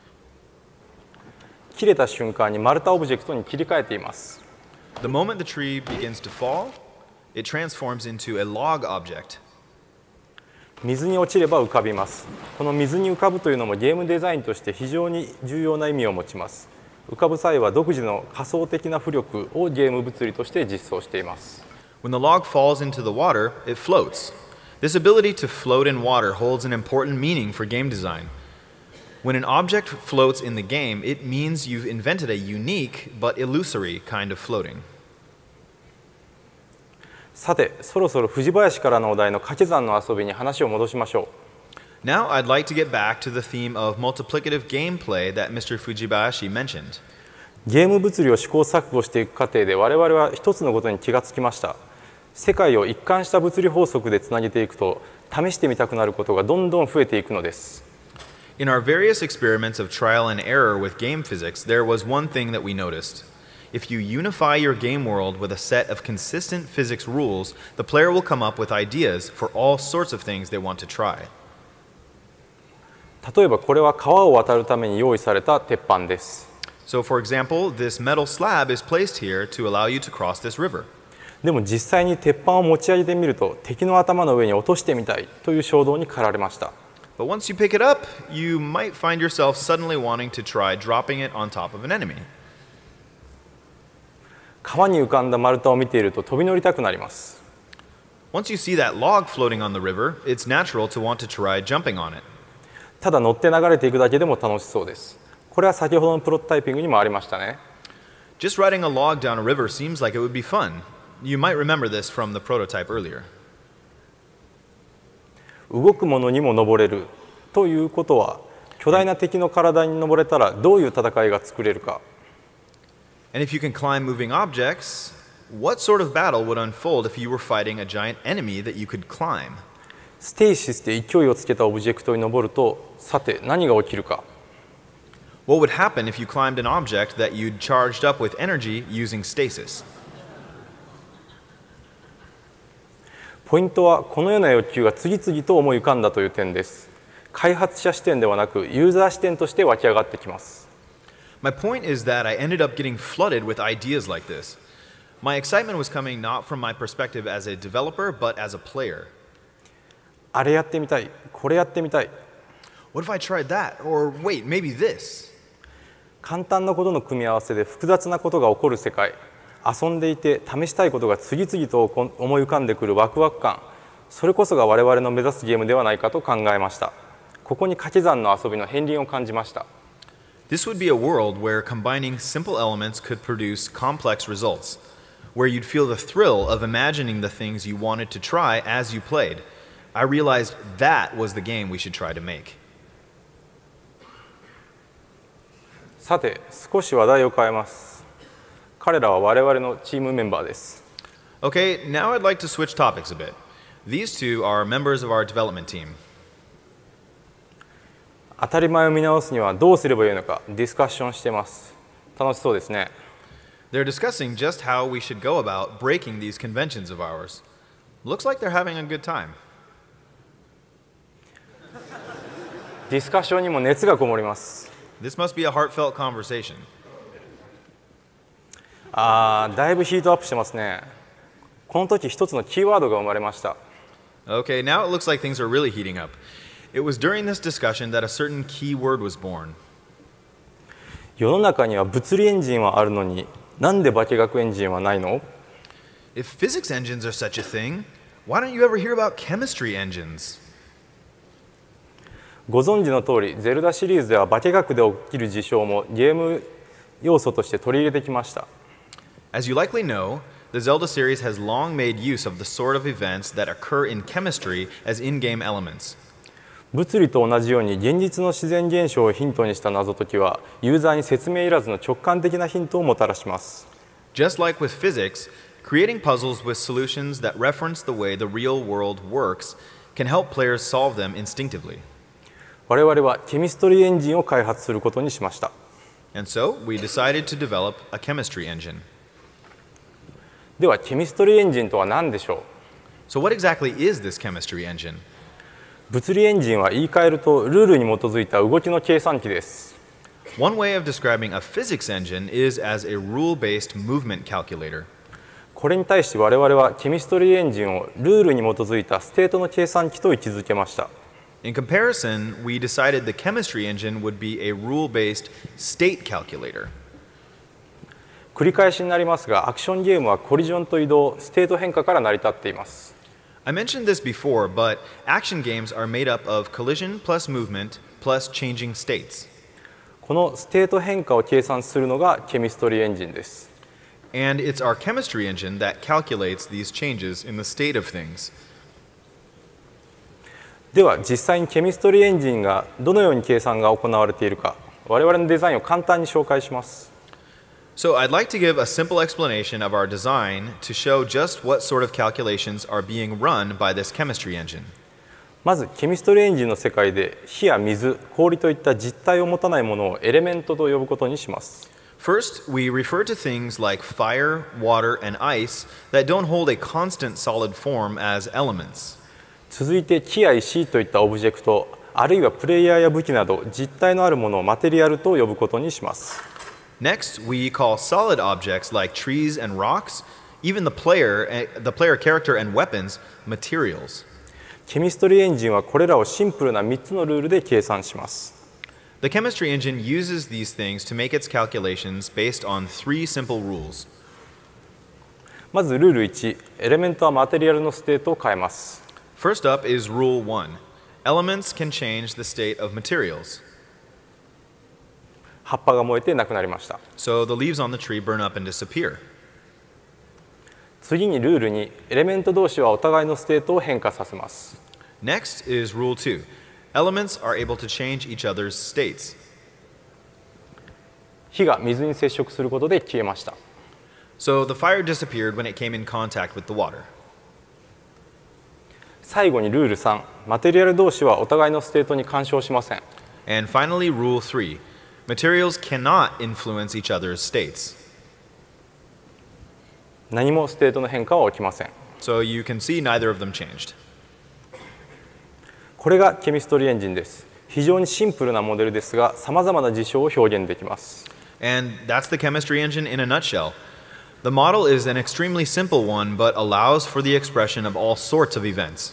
C: 切れた瞬間に丸太オブジェクトに切り替えています。
D: The moment the tree begins to fall, it transforms into a log object.
C: 水に落ちれば浮かびます。この水に浮かぶというのもゲームデザインとして非常に重要な意味を持ちます。浮かぶ際は独自の仮想的な浮力をゲーム物理として実装しています。
D: When the log falls into the water, it floats. This ability to float in water holds an important meaning for game design. When an object floats in the game, it means you've invented a unique but illusory kind of floating.
C: さて、そろそろ藤林からのお題の掛け算の遊びに話を戻しましょう。
D: Now I'd like to get back to the theme of multiplicative gameplay that Mr. Fujibayashi mentioned.
C: ゲーム物理を試行錯誤していく過程で我々は一つのことに気がつきました。世界を一貫した物理法則でつなげていくと、試してみたくなることがどんどん増えていくのです。
D: In our various experiments of trial and error with game physics, there was one thing that we noticed. If you unify your game world with a set of consistent physics rules, the player will come up with ideas for all sorts of things they want to try.
C: 例えばこれは川を渡るために用意された鉄板です。
D: So, for example, this metal slab is placed here to allow you to cross this river.
C: でも実際に鉄板を持ち上げてみると、敵の頭の上に落としてみたいという衝動に駆られました。
D: But once you pick it up, you might find yourself suddenly wanting to try dropping it on top of an enemy.
C: 川に浮かんだ丸太を見ていると飛び乗りたくなります。
D: Once you see that log floating on the river, it's natural to want to try jumping on it.
C: ただ乗って流れていくだけでも楽しそうです。これは先ほどのプロトタイピングにもありましたね。
D: Just riding a log down a river seems like it would be fun. You might remember this from the prototype earlier.
C: 動くものにも登れるということは、巨大な敵の体に登れたらどういう戦いが作れるか。
D: And if you can climb moving objects, what sort of battle would unfold if you were fighting a giant enemy that you could climb?
C: ステイシスで勢いをつけたオブジェクトに登ると、さて何が起きるか。
D: What would happen if you climbed an object that you'd charged up with energy using stasis?
C: ポイントはこのような欲求が次々と思い浮かんだという点です。開発者視点ではなくユーザー視点として湧き上がってきます。
D: My point is that I ended up getting flooded with ideas like this. My excitement was coming not from my perspective as a developer, but as a player.
C: あれやってみたい、これやってみたい。
D: What if I tried that? Or wait, maybe this?
C: 簡単なことの組み合わせで複雑なことが起こる世界。遊んでいて試したいことが次々と思い浮かんでくるワクワク感。それこそが我々の目指すゲームではないかと考えました。ここに掛け算の遊びの片鱗を感じました。
D: This would be a world where combining simple elements could produce complex results, where you'd feel the thrill of imagining the things you wanted to try as you played. I realized that was the game we should try to make.
C: さて、少し話題を変えます。彼らは我々のチームメンバーです。
D: Okay, now I'd like to switch topics a bit. These two are members of our development team.
C: 当たり前を見直すにはどうすればいいのかディスカッションしています。楽しそうですね。
D: They're discussing just how we should go about breaking these conventions of ours. Looks like they're having a good time.
C: ディスカッションにも熱がこもります。
D: This must be a heartfelt conversation.
C: だいぶヒートアップしてますね。この時一つのキーワードが生まれました。
D: Okay, now it looks like things are really heating up. It was during this discussion that a certain key word was born.
C: 世の中には物理エンジンはあるのに、なんで化学エンジンはないの？
D: If physics engines are such a thing, why don't you ever hear about chemistry engines?
C: ご存知の通り、ゼルダシリーズでは化学で起きる事象もゲーム要素として取り入れてきました。
D: As you likely know, the Zelda series has long made use of the sort of events that occur in chemistry as in-game elements.
C: 物理と同じように現実の自然現象をヒントにした謎解きはユーザーに説明いらずの直感的なヒントをもたらします。
D: Just like with physics, creating puzzles with solutions that reference the way the real world works can help players solve them instinctively.
C: 我々はケミストリーエンジンを開発することにしました。
D: And so, we decided to develop a chemistry engine.
C: では、ケミストリーエンジンとは何でしょう？
D: So what exactly is this chemistry engine?
C: 物理エンジンは言い換えるとルールに基づいた動きの計算機です。
D: One way of describing a physics engine is as a rule-based movement calculator.
C: これに対して我々はケミストリーエンジンをルールに基づいたステートの計算機と位置づけました。
D: In comparison, we decided the chemistry engine would be a rule-based state calculator.
C: 繰り返しになりますが、アクションゲームはコリジョンと移動、ステート変化から成り立っています。
D: I mentioned this before, but action games are made up of collision plus movement plus changing states.
C: このステート変化を計算するのがケミストリーエンジンです。
D: And it's our chemistry engine that calculates these changes in the state of things.
C: では実際にケミストリーエンジンがどのように計算が行われているか、我々のデザインを簡単に紹介します。
D: So I'd like to give a simple explanation of our design to show just what sort of calculations are being run by this chemistry engine.
C: まずケミストリーエンジンの世界で火や水、氷といった実体を持たないものをエレメントと呼ぶことにします。
D: First, we refer to things like fire, water, and ice that don't hold a constant solid form as elements.
C: 続いて木や石といったオブジェクト、あるいはプレイヤーや武器など実体のあるものをマテリアルと呼ぶことにします。
D: Next, we call solid objects like trees and rocks, even the player character and weapons, materials.
C: ケミストリーエンジンはこれらをシンプルな3つのルールで計算します。
D: The chemistry engine uses these things to make its calculations based on 3 simple rules.
C: まずルール1、エレメントはマテリアルのステートを変えます。
D: First up is Rule 1. Elements can change the state of materials.
C: 葉っぱが燃えてなくなりました。
D: So the leaves on the tree burn up and disappear.
C: 次にルール2、エレメント同士はお互いのステートを変化させます。
D: Next is Rule 2. Elements are able to change each other's states.
C: 火が水に接触することで消えました。
D: So the fire disappeared when it came in contact with the water.
C: 最後にルール3、マテリアル同士はお互いのステートに干渉しません。
D: And finally, Rule 3. Materials cannot influence each other's states.
C: 何もステートの変化は起きません。
D: So you can see neither of them changed.
C: これがケミストリーエンジンです。非常にシンプルなモデルですが、さまざまな事象を表現できます。
D: And that's the chemistry engine in a nutshell. The model is an extremely simple one, but allows for the expression of all sorts of events.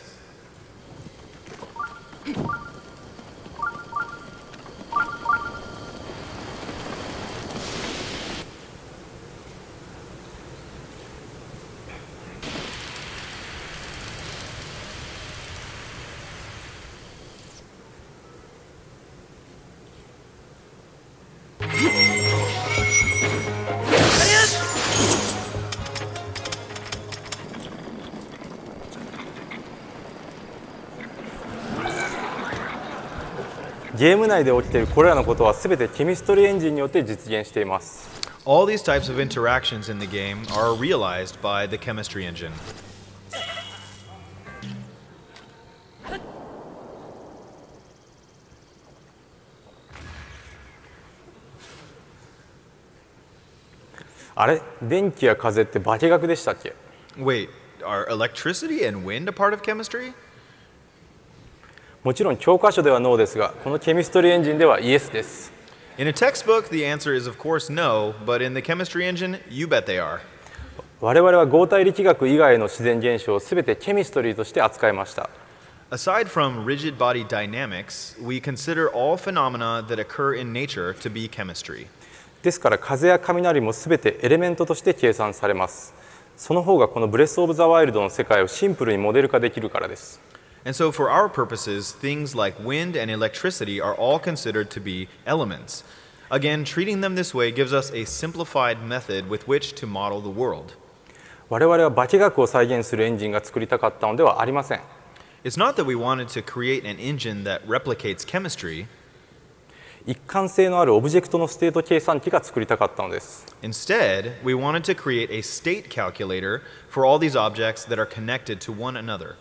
C: ゲーム内で起きているこれらのことはすべてケミストリーエンジンによって実現しています。
D: All these types of interactions in the game are realized by the chemistry engine.
C: あれ、電気や風って化学でしたっけ？
D: Wait, are electricity and wind a part of chemistry?
C: もちろん教科書ではノーですが、このケミストリーエンジンではイエスです。
D: In a textbook, the answer is of course no, but in the chemistry engine, you bet they are.
C: 我々は合体力学以外の自然現象をすべてケミストリーとして扱いました。
D: Aside from rigid body dynamics, we consider all phenomena that occur in nature to be chemistry.
C: ですから風や雷もすべてエレメントとして計算されます。その方がこのブレス・オブ・ザ・ワイルドの世界をシンプルにモデル化できるからです。
D: And so for our purposes, things like wind and electricity are all considered to be elements. Again, treating them this way gives us a simplified method with which to model the world.
C: 我々は化学を再現するエンジンが作りたかったのではありません。
D: It's not that we wanted to create an engine that replicates chemistry.
C: 一貫性のあるオブジェクトのステート計算機が作りたかったのです。
D: Instead, we wanted to create a state calculator for all these objects that are connected to one another.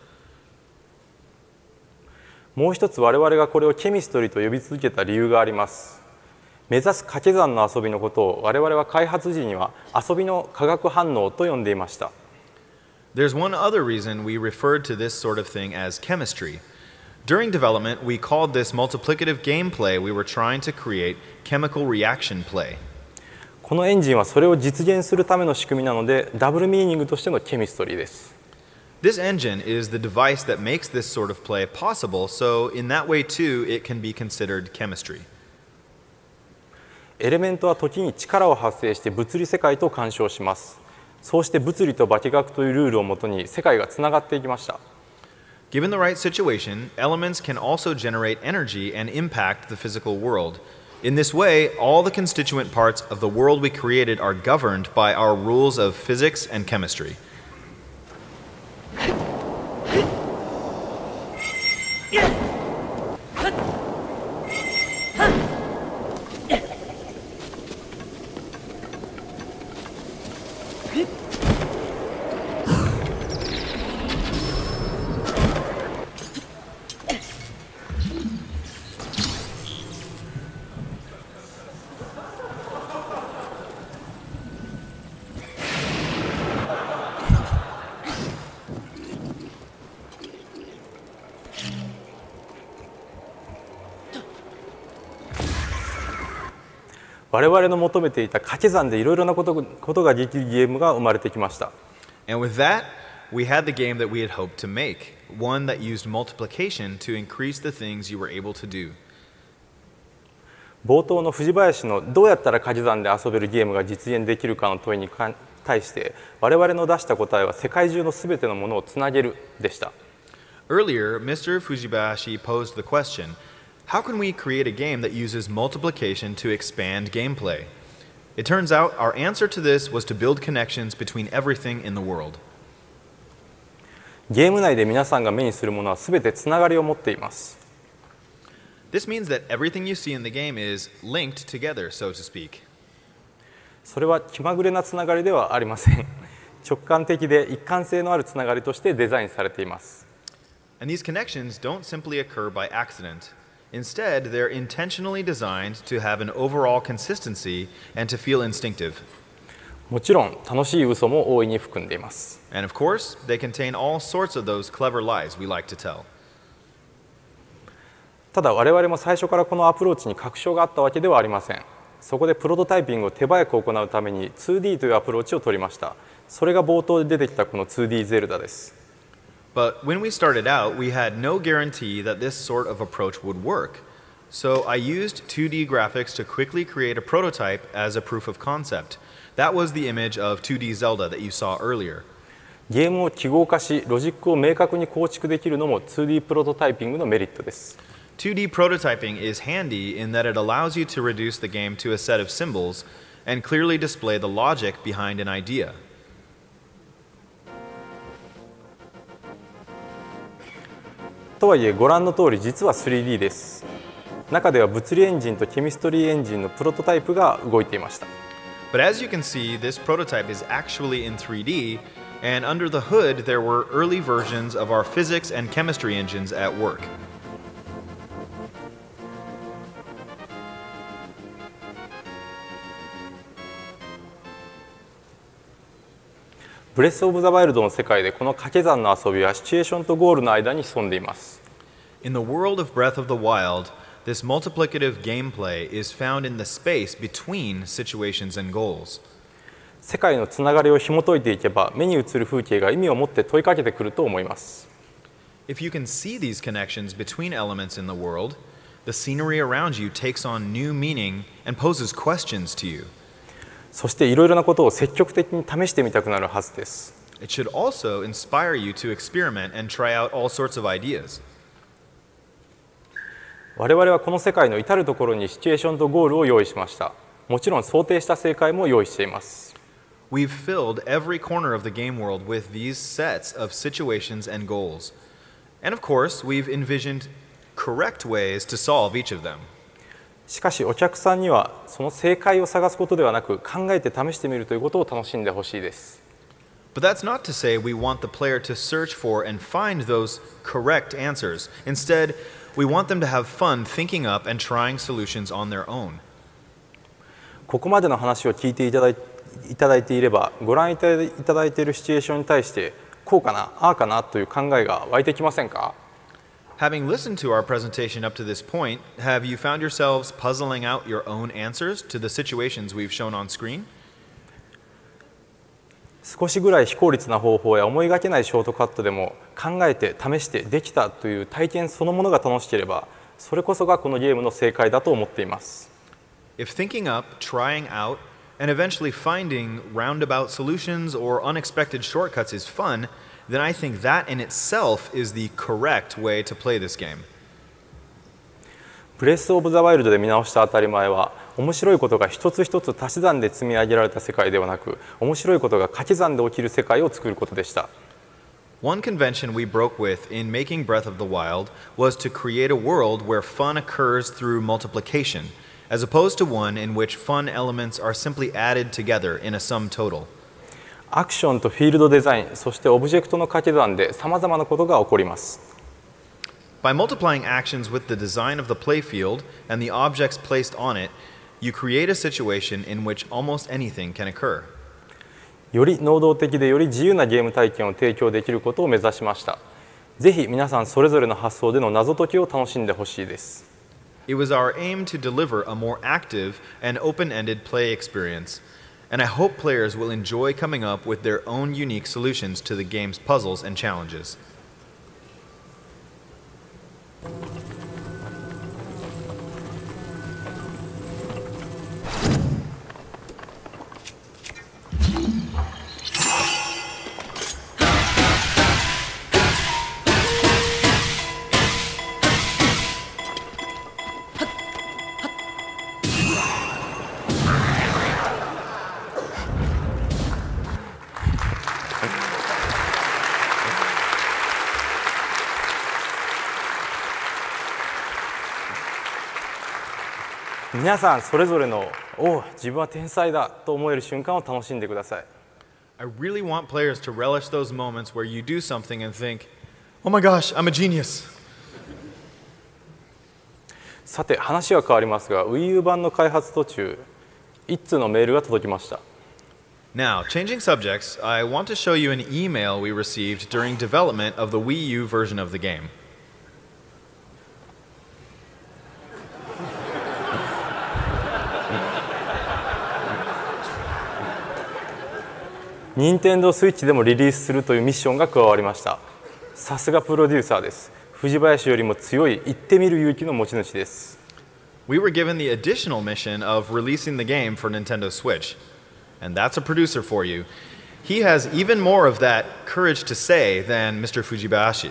C: もう一つ我々がこれをケミストリーと呼び続けた理由があります。目指す掛け算の遊びのことを我々は開発時には遊びの化学反応と呼んでいました。
D: There's one other reason we referred to this sort of thing as chemistry. During development, we called this multiplicative gameplay we were trying to create chemical reaction play.
C: このエンジンはそれを実現するための仕組みなので、ダブルミーニングとしてのケミストリーです。
D: This engine is the device that makes this sort of play possible, so in that way too, it can be considered chemistry.
C: エレメントは時に力を発生して物理世界と干渉します。そうして物理と化学というルールをもとに世界がつながっていきました。
D: Given the right situation, elements can also generate energy and impact the physical world. In this way, all the constituent parts of the world we created are governed by our rules of physics and chemistry.
C: 我々の求めていた掛け算でいろいろなことができるゲームが生まれてきました。
D: And with that, we had the game that we had hoped to make, one that used multiplication to increase the things you were able to do.
C: 冒頭の藤林のどうやったら掛け算で遊べるゲームが実現できるかの問いに対して我々の出した答えは世界中のすべてのものをつなげるでした。
D: Earlier, Mr. Fujibayashi posed the question, how can we create a game that uses multiplication to expand gameplay? It turns out our answer to this was to build connections between everything in the world.
C: ゲーム内で皆さんが目にするものはすべてつながりを持っています。
D: This means that everything you see in the game is linked together, so to speak.
C: それは気まぐれなつながりではありません。直感的で一貫性のあるつながりとしてデザインされています。
D: And these connections don't simply occur by accident. Instead, they're intentionally designed to have an overall consistency and to feel instinctive.
C: もちろん楽しい嘘も大いに含んでいます。
D: And of course, they contain all sorts of those clever lies we like to tell.
C: ただ我々も最初からこのアプローチに確証があったわけではありません。そこでプロトタイピングを手早く行うために 2D というアプローチを取りました。それが冒頭で出てきたこの 2D ゼルダです。
D: But when we started out, we had no guarantee that this sort of approach would work. So I used 2D graphics to quickly create a prototype as a proof of concept. That was the image of 2D Zelda that you saw earlier.
C: ゲームを記号化し、ロジックを明確に構築できるのも 2D プロトタイピングのメリットです。
D: 2D prototyping is handy in that it allows you to reduce the game to a set of symbols and clearly display the logic behind an idea.
C: とはいえご覧の通り実は 3D です。中では物理エンジンとケミストリーエンジンのプロトタイプが動いていました。
D: But as you can see, this prototype is actually in 3D, and under the hood there were early versions of our physics and chemistry engines at work.
C: ブレス・オブ・ザ・ワイルドの世界でこの掛け算の遊びはシチュエーションとゴールの間に潜んでいます。
D: In the world of Breath of the Wild, this multiplicative gameplay is found in the space between situations and goals.
C: 世界のつながりを紐解いていけば目に映る風景が意味を持って問いかけてくると思います。
D: If you can see these connections between elements in the world, the scenery around you takes on new meaning and poses questions to you.
C: そしていろいろなことを積極的に試してみたくなるはずです。
D: It should also inspire you to experiment and try out all sorts of ideas.
C: 我々はこの世界の至るところにシチュエーションとゴールを用意しました。もちろん想定した正解も用意しています。
D: We've filled every corner of the game world with these sets of situations and goals. And of course, we've envisioned correct ways to solve each of them.
C: しかしお客さんにはその正解を探すことではなく考えて試してみるということを楽しんでほしいです。
D: But that's not to say we want the player to search for and find those correct answers. Instead, we want them to have fun thinking up and trying solutions on their own.
C: ここまでの話を聞いていただいていればご覧いただいているシチュエーションに対してこうかな、ああかなという考えが湧いてきませんか？
D: Having listened to our presentation up to this point, have you found yourselves puzzling out your own answers to the situations we've shown on screen?
C: 少しぐらい非効率な方法や思いがけないショートカットでも考えて試してできたという体験そのものが楽しければそれこそがこのゲームの正解だと思っています。
D: If thinking up, trying out, and eventually finding roundabout solutions or unexpected shortcuts is fun, then I think that in itself is the correct way to play this game.
C: ブレス・オブ・ザ・ワイルドで見直した当たり前は面白いことが一つ一つ足し算で積み上げられた世界ではなく面白いことが掛け算で起きる世界を作ることでした。
D: One convention we broke with in making Breath of the Wild was to create a world where fun occurs through multiplication, as opposed to one in which fun elements are simply added together in a sum total.
C: アクションとフィールドデザイン、そしてオブジェクトの掛け算でさまざまなことが起こります。
D: By multiplying actions with the design of the playfield and the objects placed on it, you create a situation in which almost anything can occur.
C: より能動的でより自由なゲーム体験を提供できることを目指しました。ぜひ皆さんそれぞれの発想での謎解きを楽しんでほしいです。
D: It was our aim to deliver a more active and open-ended play experience, and I hope players will enjoy coming up with their own unique solutions to the game's puzzles and challenges.
C: 皆さんそれぞれの「おお、自分は天才だ」と思える瞬間を楽しんでください。
D: I really want players to relish those moments where you do something and think, "Oh my gosh, I'm a genius."
C: さて話は変わりますが Wii U 版の開発途中一通のメールが届きました。
D: Now, changing subjects, I want to show you an email we received during development of the Wii U version of the game.
C: 任天堂スイッチでもリリースするというミッションが加わりました。さすがプロデューサーです。藤林よりも強い行ってみる勇気の持ち主です。
D: We were given the additional mission of releasing the game for Nintendo Switch. And that's a producer for you. He has even more of that courage to say than Mr. Fujibayashi.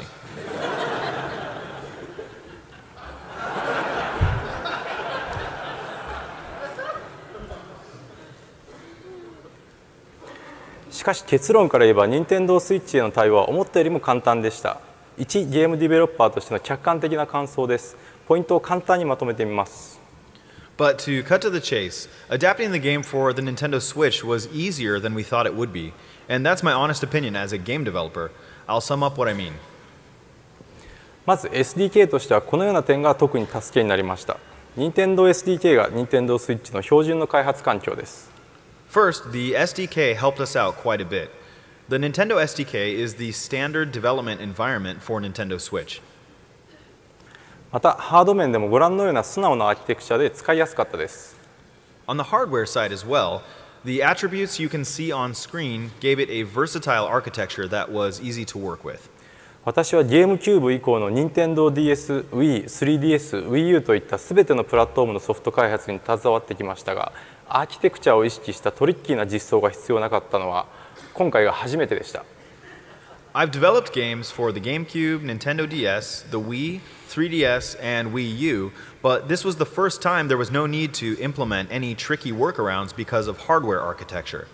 D: しかし結論から言えば任天堂スイッチへの対応は思ったよりも簡単でした。一ゲームディベロッパーとしての客観的な感想です。ポイントを簡単にまとめてみます。 But to cut to the chase, adapting the game for the Nintendo Switch was easier than we thought it would be. And that's my honest opinion as a game developer. I'll sum up what I mean.
C: まず SDK としてはこのような点が特に助けになりました。任天堂 SDK が任天堂スイッチの標準の開発環境です。
D: First, the SDK helped us out quite a bit. The Nintendo SDK is the standard development environment for Nintendo Switch.
C: またハード面でもご覧のような素直なアーキテクチャで使いやすかったです。
D: On the hardware side as well, the attributes you can see on screen gave it a versatile architecture that was easy to work with.
C: 私はゲームキューブ以降の任天堂 DS、Wii、3DS、Wii U といったすべてのプラットフォームのソフト開発に携わってきましたが、アーキテクチャを意識したトリッキーな実装が必要なかったのは今回が初めてでした。
D: I've developed games for the GameCube, Nintendo DS, the Wii, 3DS, and Wii U, but this was the first time there was no need to implement any tricky workarounds because of hardware architecture.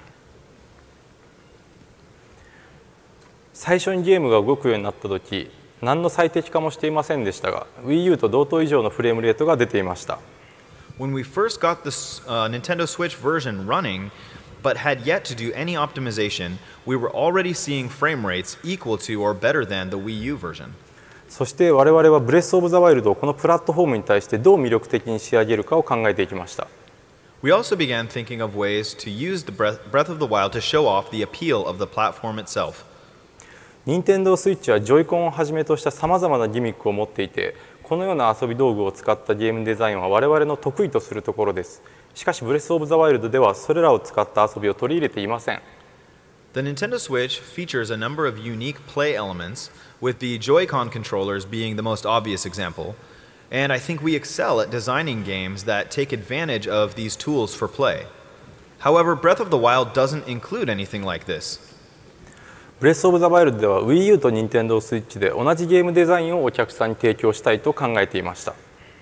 C: 最初にゲームが動くようになった時、何の最適化もしていませんでしたが、Wii U と同等以上のフレームレートが出ていました。
D: When we first got this Nintendo Switch version running, but had yet to do any optimization, we were already seeing frame rates equal to or better than the Wii U version.
C: そして我々はブレス・オブ・ザ・ワイルドをこのプラットフォームに対してどう魅力的に仕上げるかを考えていきました。
D: We also began thinking of ways to use the Breath of the Wild to show off the appeal of the platform itself.
C: 任天堂スイッチはジョイコンをはじめとしたさまざまなギミックを持っていて、このような遊び道具を使ったゲームデザインは我々の得意とするところです。しかしブレス・オブ・ザ・ワイルドではそれらを使った遊びを取り入れていません。
D: The Nintendo Switch features a number of unique play elements, with the Joy-Con controllers being the most obvious example, and I think we excel at designing games that take advantage of these tools for play. However, Breath of the Wild doesn't include anything like this.
C: ブレス・オブ・ザ・ワイルドでは Wii U と任天堂スイッチで同じゲームデザインをお客さんに提供したいと考えていました。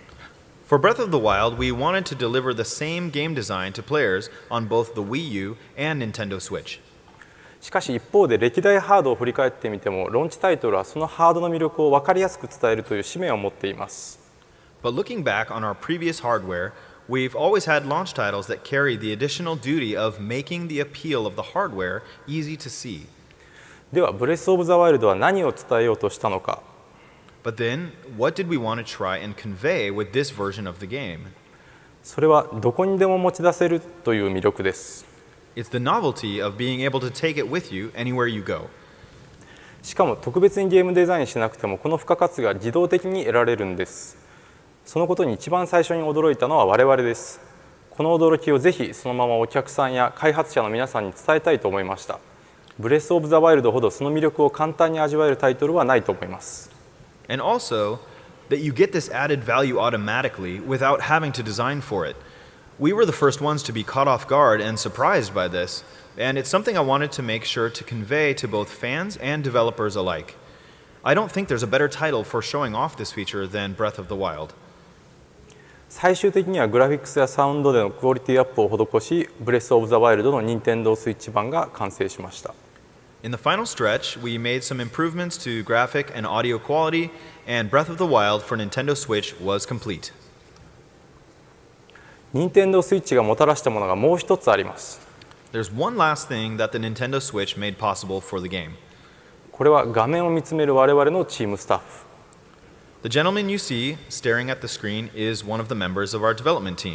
D: For Breath of the Wild, we wanted to deliver the same game design to players on both the Wii U and Nintendo Switch.
C: しかし一方で歴代ハードを振り返ってみてもローンチタイトルはそのハードの魅力を分かりやすく伝えるという使命を持っています。
D: But looking back on our previous hardware, we've always had launch titles that carry the additional duty of making the appeal of the hardware easy to see.
C: ではブレス・オブ・ザ・ワイルドは何を伝えようとしたのか。
D: But then, what did we want to try and convey with this version of the game?
C: それはどこにでも持ち出せるという魅力です。
D: It's the novelty of being able to take it with you anywhere you go.
C: しかも特別にゲームデザインしなくてもこの付加価値が自動的に得られるんです。そのことに一番最初に驚いたのは我々です。この驚きをぜひそのままお客さんや開発者の皆さんに伝えたいと思いました。ブレス・オブ・ザ・ワイルドほどその魅力を簡単に味わえるタイトルはないと思います。
D: And also, that you get this added value automatically without having to design for it. We were the first ones to be caught off guard and surprised by this, and it's something I wanted to make sure to convey to both fans and developers alike. I don't think there's a better title for showing off this feature than Breath of the Wild.
C: 最終的にはグラフィックスやサウンドでのクオリティアップを施し、ブレス・オブ・ザ・ワイルドの任天堂スイッチ版が完成しました。
D: In the final stretch, we made some improvements to graphic and audio quality, and Breath of the Wild for Nintendo Switch was complete.
C: 任天堂スイッチがもたらしたものがもう一つあります。
D: There's one last thing that the Nintendo Switch made possible for the game.
C: これは画面を見つめる我々のチームスタッフ。
D: The gentleman you see staring at the screen is one of the members of our development team.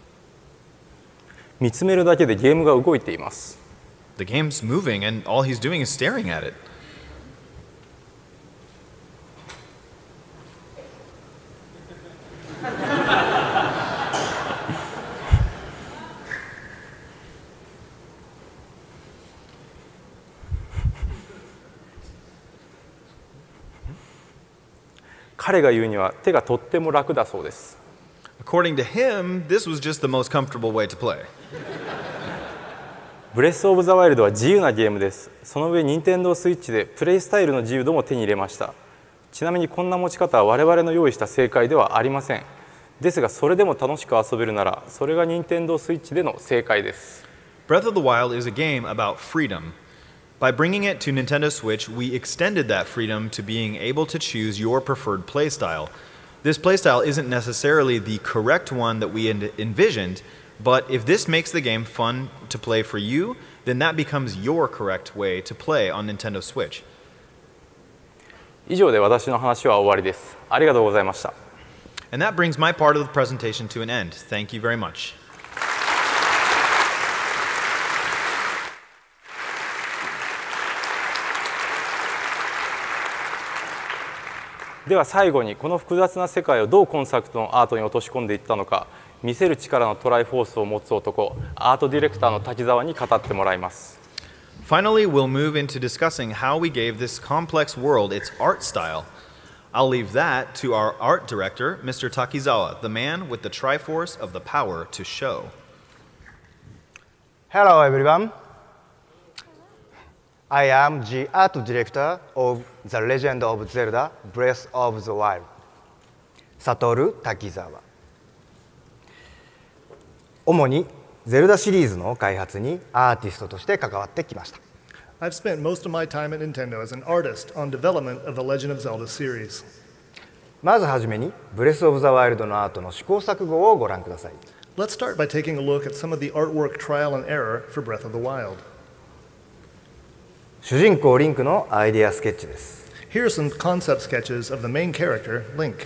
C: 見つめるだけでゲームが動いています。
D: The game's moving and all he's doing is staring at it.
C: 彼が言うには手がとっても楽だそうです。
D: According to him, this was just the most comfortable way to play.
C: ブレス・オブ・ザ・ワイルドは自由なゲームです。その上、任天堂スイッチでプレイスタイルの自由度も手に入れました。ちなみにこんな持ち方は我々の用意した正解ではありません。ですが、それでも楽しく遊べるなら、それが任天堂スイッチでの正解です。
D: Breath of the Wild is a game about freedom. By bringing it to Nintendo Switch, we extended that freedom to being able to choose your preferred playstyle. This playstyle isn't necessarily the correct one that we envisioned, but if this makes the game fun to play for you, then that becomes your correct way to play on Nintendo Switch.
C: 以上で私の話は終わりです。ありがとうございました。
D: And that brings my part of the presentation to an end. Thank you very much.
C: では最後にこの複雑な世界をどうコンセプトのアートに落とし込んでいったのか、見せる力のトライフォースを持つ男、アートディレクターの滝沢に語ってもらいます。
D: Finally, we'll move into discussing how we gave this complex world its art style. I'll leave that to our art director, Mr. Takizawa, the man with the Triforce of the power to show.
E: Hello everyone. I am the art director of The Legend of Zelda, Breath of the Wild, Satoru Takizawa. 主にゼルダシリーズの開発にアーティストとして関わってきました。
F: I've spent most of my time at Nintendo as an artist on development of the Legend of Zelda series.
E: まずはじめに、ブレス・オブ・ザ・ワイルドのアートの試行錯誤をご覧ください。
F: Let's start by taking a look at some of the artwork trial and error for Breath of the Wild.
E: 主人公リンクのアイデアスケッチです。
F: Here are some concept sketches of the main character, Link.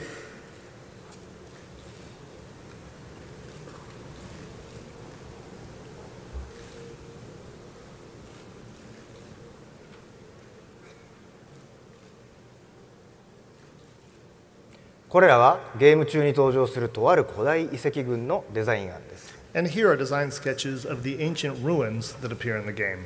E: これらはゲーム中に登場するとある古代遺跡群のデザイン案です。
F: And here are design sketches of the ancient ruins that appear in the game.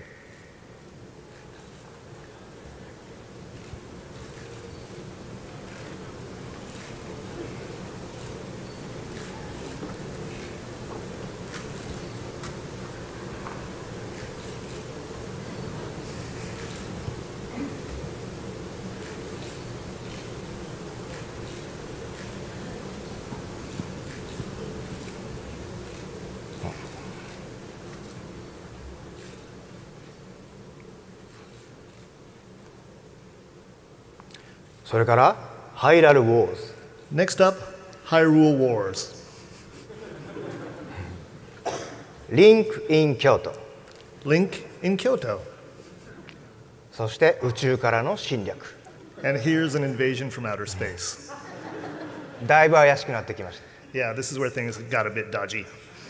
E: それからハイラル・ウォーズ。
F: Next up, Hyrule Wars.
E: リンク・イン・京都。
F: Link in Kyoto.
E: そして宇宙からの侵略。
F: And here's an invasion from outer space.
E: だいぶ怪しくなってきました。
F: Yeah, this is where things got a bit dodgy.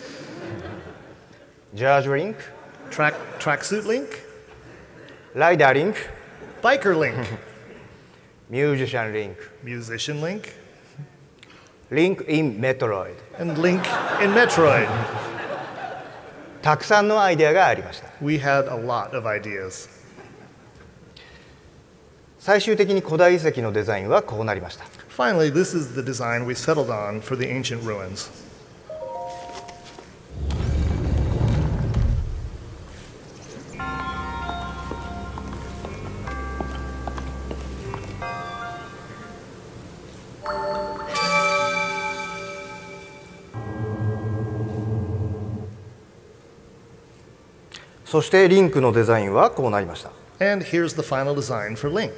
E: ジャージ・リンク。
F: Tracksuit Link.
E: ライダー・リンク。
F: Biker Link.
E: ミュージシャン・リンク。
F: Musician Link.
E: リンク・イン・メトロイド。
F: And Link in Metroid.
E: たくさんのアイデアがありました。
F: We had a lot of ideas.
E: 最終的に古代遺跡のデザインはこうなりました。
F: Finally, this is the design we settled on for the ancient ruins.
E: そしてリンクのデザインはこうなりました。
F: And here's the final design for Link.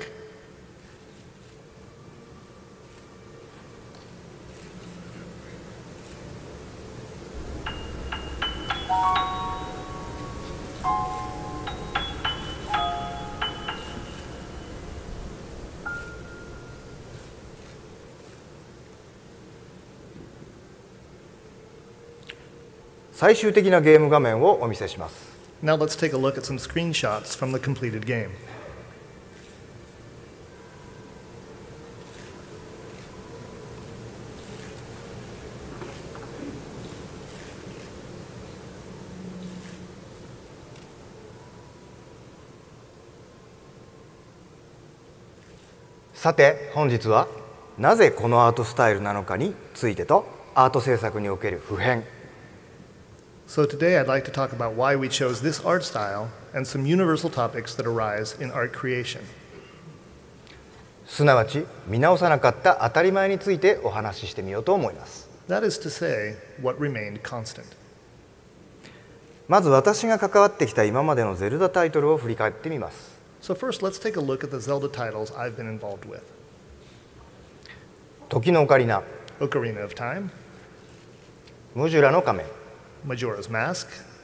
E: 最終的なゲーム画面をお見せします。
F: Now let's take a look at some screenshots from the completed game.
E: さて本日はなぜこのアートスタイルなのかについてとアート制作における普遍。
F: So today I'd like to talk about why we chose this art style and some universal topics that arise in art creation.
E: すなわち見直さなかった当たり前についてお話ししてみようと思います。
F: That is to say, what remained constant.
E: まず私が関わってきた今までのゼルダタイトルを振り返ってみます。
F: So first, let's take a look at the Zelda titles I've been involved with.
E: 時のオカリナ、
F: Ocarina of Time,
E: ムジュラの仮面、
F: Majora's Mask,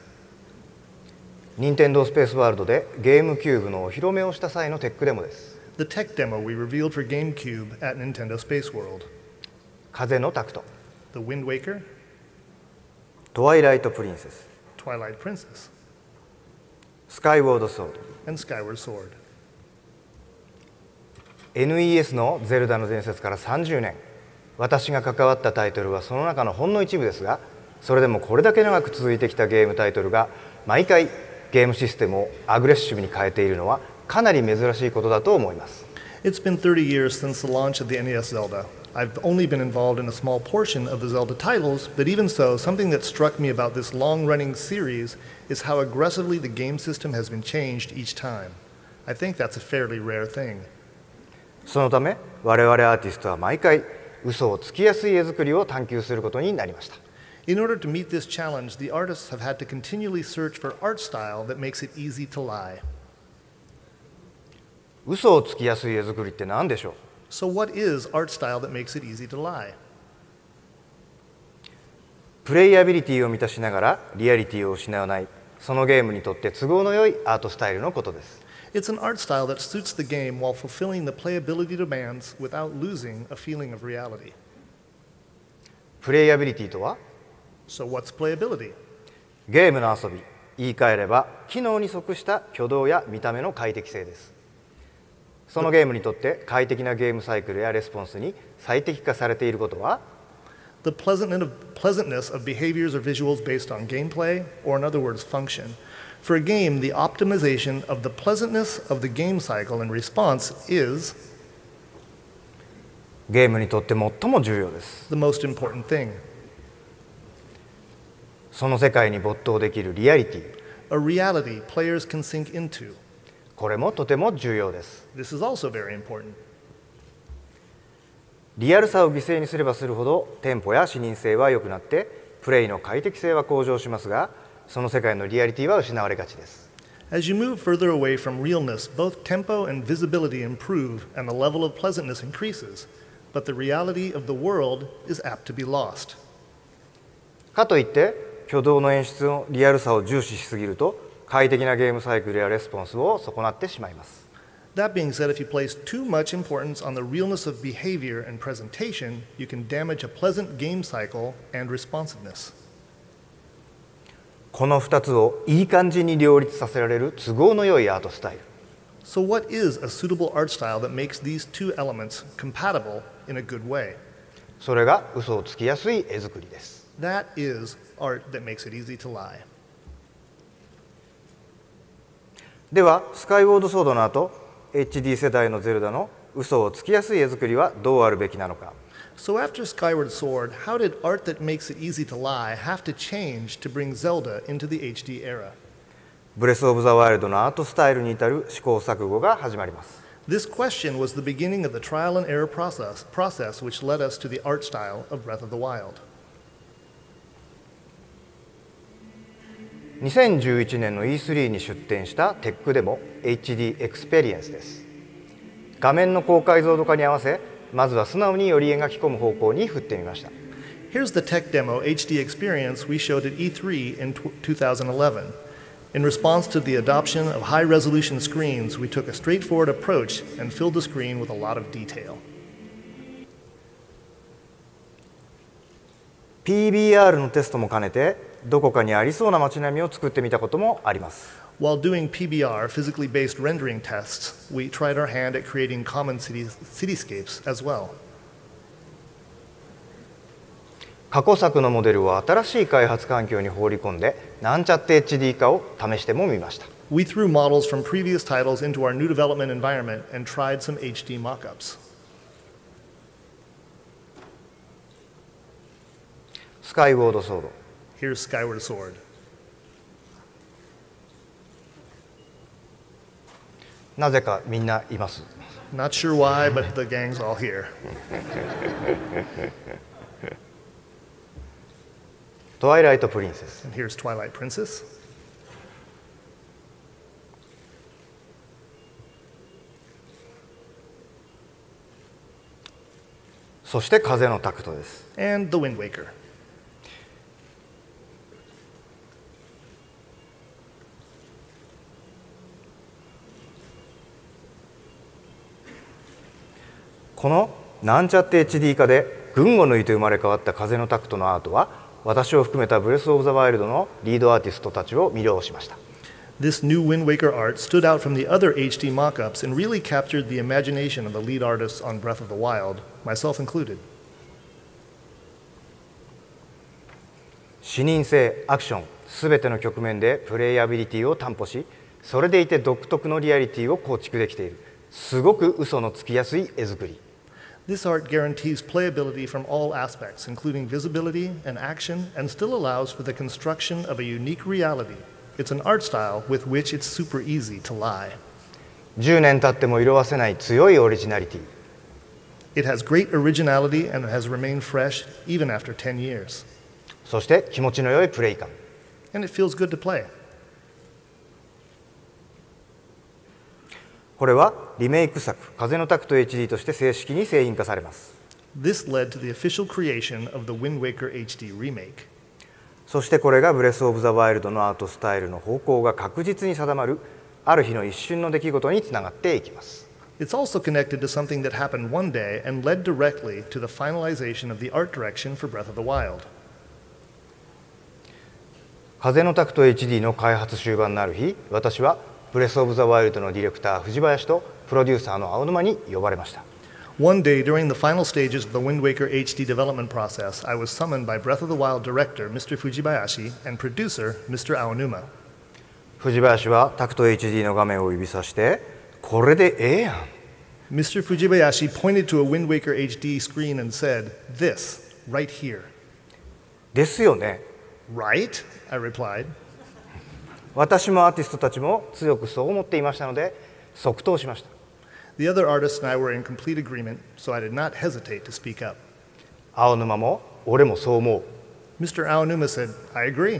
E: 任天堂スペースワールドでゲームキューブのお披露目をした際のテックデモです。
F: the tech demo we revealed for GameCube at Nintendo Space World,
E: 風のタクト、
F: The Wind Waker,
E: トワイライトプリンセス、
F: Twilight Princess,
E: スカイウォードソード、
F: and Skyward Sword.
E: NES のゼルダの伝説から30年、私が関わったタイトルはその中のほんの一部ですが、それでもこれだけ長く続いてきたゲームタイトルが毎回ゲームシステムをアグレッシブに変えているのはかなり珍しいことだと思います。
F: It's been 30 years since the launch of the NES Zelda. I've only been involved in a small portion of the Zelda titles, but even so, something that struck me about this long-running series is how aggressively the game system has been changed each time. I think that's a fairly rare thing.
E: そのため我々アーティストは毎回嘘をつきやすい絵作りを探求することになりました。
F: In order to meet this challenge, the artists have had to continually search for art style that makes it easy to lie.
E: 嘘をつきやすい絵作りって何でしょう。
F: So what is art style that makes it easy to lie?
E: プレイアビリティを満たしながらリアリティを失わない、そのゲームにとって都合の良いアートスタイルのことです。
F: It's an art style that suits the game while fulfilling the playability demands without losing a feeling of reality.
E: プレイアビリティとは
F: So what's playability?
E: ゲームの遊び、言い換えれば機能に即した挙動や見た目の快適性です。そのゲームにとって快適なゲームサイクルやレスポンスに最適化されていることは
F: The pleasantness of behaviors or visuals based on gameplay, or in other words, function. For a game, the optimization of the pleasantness of the game cycle and response is
E: ゲームにとって最も重要です。
F: the most important thing.
E: その世界に没頭できるリアリティ、
F: A reality players can sink into.
E: これもとても重要です。
F: This is also very important.
E: リアルさを犠牲にすればするほどテンポや視認性は良くなってプレイの快適性は向上しますが、その世界のリアリティは失われがちです。
F: As you move further away from realness, both tempo and visibility improve and the level of pleasantness increases, but the reality of the world is apt to be lost.
E: かといって挙動の演出のリアルさを重視しすぎると快適なゲームサイクルやレスポンスを損なってしまいます。
F: That being said, if you place too much importance on the realness of behavior and presentation, you can damage a pleasant game cycle and responsiveness.
E: この2つをいい感じに両立させられる都合の良いアートスタイル。
F: So what is a suitable art style that makes these two elements compatible in a good way?
E: それが嘘をつきやすい絵作りです。
F: That is art that makes it easy to lie.
E: ではスカイウォードソードの後 HD 世代のゼルダの嘘をつきやすい絵作りはどうあるべきなのか。
F: So after Skyward Sword, how did art that makes it easy to lie have to change to bring Zelda into the HD era?
E: ブレス・オブ・ザ・ワイルドのアートスタイルに至る試行錯誤が始まります。
F: This question was the beginning of the trial and error process which led us to the art style of Breath of the Wild.
E: 2011年の E3 に出展したテックデモ HD エクスペリエンスです。画面の高解像度化に合わせ、まずは素直により描き込む方向に振ってみました。
F: Here's the tech demo HD experience we showed at E3 in 2011. In response to the adoption of high-resolution screens, we took a straightforward approach and filled the screen with a lot of detail.
E: PBR のテストも兼ねてどこかにありそうな街並みを作ってみたこともあります。
F: While doing PBR, physically based rendering tests, we tried our hand at creating common cityscapes as well.
E: 過去作のモデルを新しい開発環境に放り込んで、なんちゃって HD 化を試してもみました。
F: We threw models from previous titles into our new development environment and tried some HD mockups.
E: スカイウォードソード。
F: Here's Skyward Sword.
E: なぜかみんないます。
F: Not sure why, but the gang's all here.
E: トワイライトプリンセス。
F: And here's Twilight Princess.
E: そして風のタクトです。
F: And The Wind Waker.
E: このなんちゃって HD 化で群を抜いて生まれ変わった風のタクトのアートは、私を含めたブレス・オブ・ザ・ワイルドのリードアーティストたちを魅了しました。
F: This new Wind Waker art stood out from the other HD mockups and really captured the imagination of the lead artists on Breath of the Wild, myself included.
E: 視認性、アクション、すべての局面でプレイアビリティを担保し、それでいて独特のリアリティを構築できている、すごく嘘のつきやすい絵作り。
F: This art guarantees playability from all aspects, including visibility and action, and still allows for the construction of a unique reality. It's an art style with which it's super easy to lie.
E: 10年経っても色褪せない強いオリジナリティ。
F: It has great originality and has remained fresh even after 10 years.
E: そして気持ちの良いプレイ感。
F: And it feels good to play.
E: これはリメイク作「風のタクト HD」として正式に製品化されます。
F: This led to the official creation of the Wind Waker HD remake.
E: そしてこれがブレス・オブ・ザ・ワイルドのアートスタイルの方向が確実に定まるある日の一瞬の出来事につながっていきます。
F: It's also connected to something that happened one day and led directly to the finalization of the art direction for Breath of the Wild.
E: 風のタクト HD の開発終盤のある日、私はブレス・オブ・ザ・ワイルドのディレクター藤林とプロデューサーの青沼に呼ばれました。
F: One day during the final stages of the Wind Waker HD development process, I was summoned by Breath of the Wild director Mr. Fujibayashi and producer Mr. Aonuma.
E: 藤林はタクト HD の画面を指さして、これでええやん。
F: Mr. Fujibayashi pointed to a Wind Waker HD screen and said, "This, right here."
E: ですよね。
F: Right? I replied.
E: 私もアーティストたちも強くそう思っていましたので即答しました。
F: The other artists and I were in complete agreement, so I did not hesitate to speak up.
E: 青沼も俺もそう思う。
F: Mr. Aonuma said, "I agree."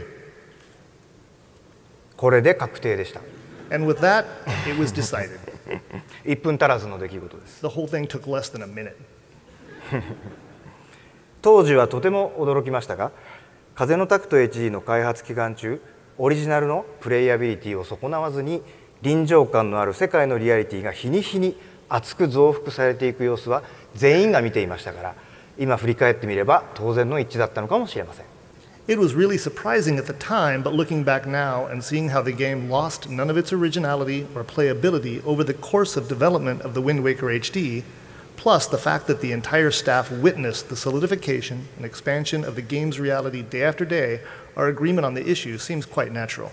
E: これで確定でした。
F: And with that, it was decided.
E: 1分足らずの出来事です。
F: The whole thing took less than a minute.
E: 当時はとても驚きましたが、風のタクト HD の開発期間中、オリジナルのプレイアビリティを損なわずに臨場感のある世界のリアリティが日に日に厚く増幅されていく様子は全員が見ていましたから、今振り返ってみれば当然の一致だったのかもしれません。
F: It was really surprising at the time, but looking back now and seeing how the game lost none of its originality or playability over the course of development of the Wind Waker HD, plus the fact that the entire staff witnessed the solidification and expansion of the game's reality day after day, our agreement on the issue seems quite natural.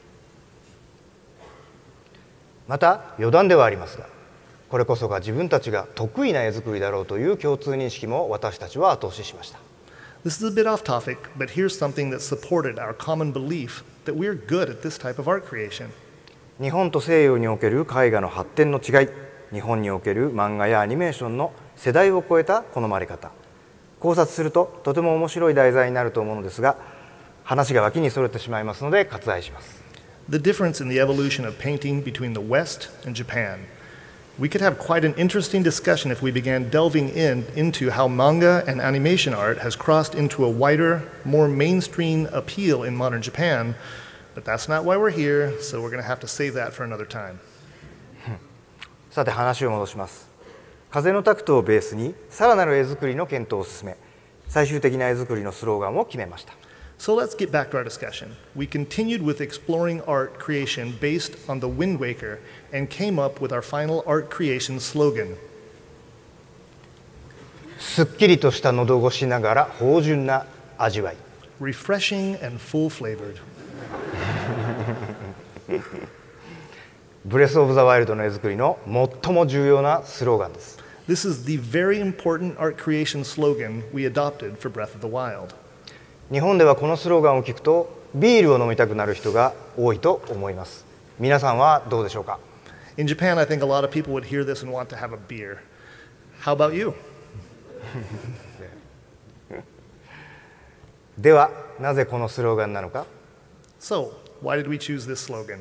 E: また余談ではありますが、これこそが自分たちが得意な絵作りだろうという共通認識も私たちは後押ししました。
F: This is a bit off topic, but here's something that supported our common belief that we're good at this type of art creation.
E: 日本と西洋における絵画の発展の違い、日本における漫画やアニメーションの世代を超えた好まれ方、考察するととても面白い題材になると思うのですが、話が脇にそれてしまいますので割愛します。
F: The difference in the evolution of painting between the West and Japan. We could have quite an interesting discussion if we began delving into how manga and animation art has crossed into a wider, more mainstream appeal in modern Japan, but that's not why we're here, so we're going to have to save that for another time.
E: さて話を戻します。風のタクトをベースにさらなる絵作りの検討を進め、最終的な絵作りのスローガンを決めました。
F: So let's get back to our discussion. We continued with exploring art creation based on the Wind Waker and came up with our final art creation slogan.
E: すっきりとした喉越しながら芳醇な味わい。
F: Refreshing and full-flavored.
E: ブレス・オブ・ザ・ワイルドの絵作りの最も重要なスローガンです。
F: This is the very important art creation slogan we adopted for Breath of the Wild.
E: 日本ではこのスローガンを聞くとビールを飲みたくなる人が多いと思います。皆さんはどうでしょうか？
F: In Japan, I think a lot of people would hear this and want to have a beer. How about you?
E: ではなぜこのスローガンなのか？
F: So, why did we choose this slogan?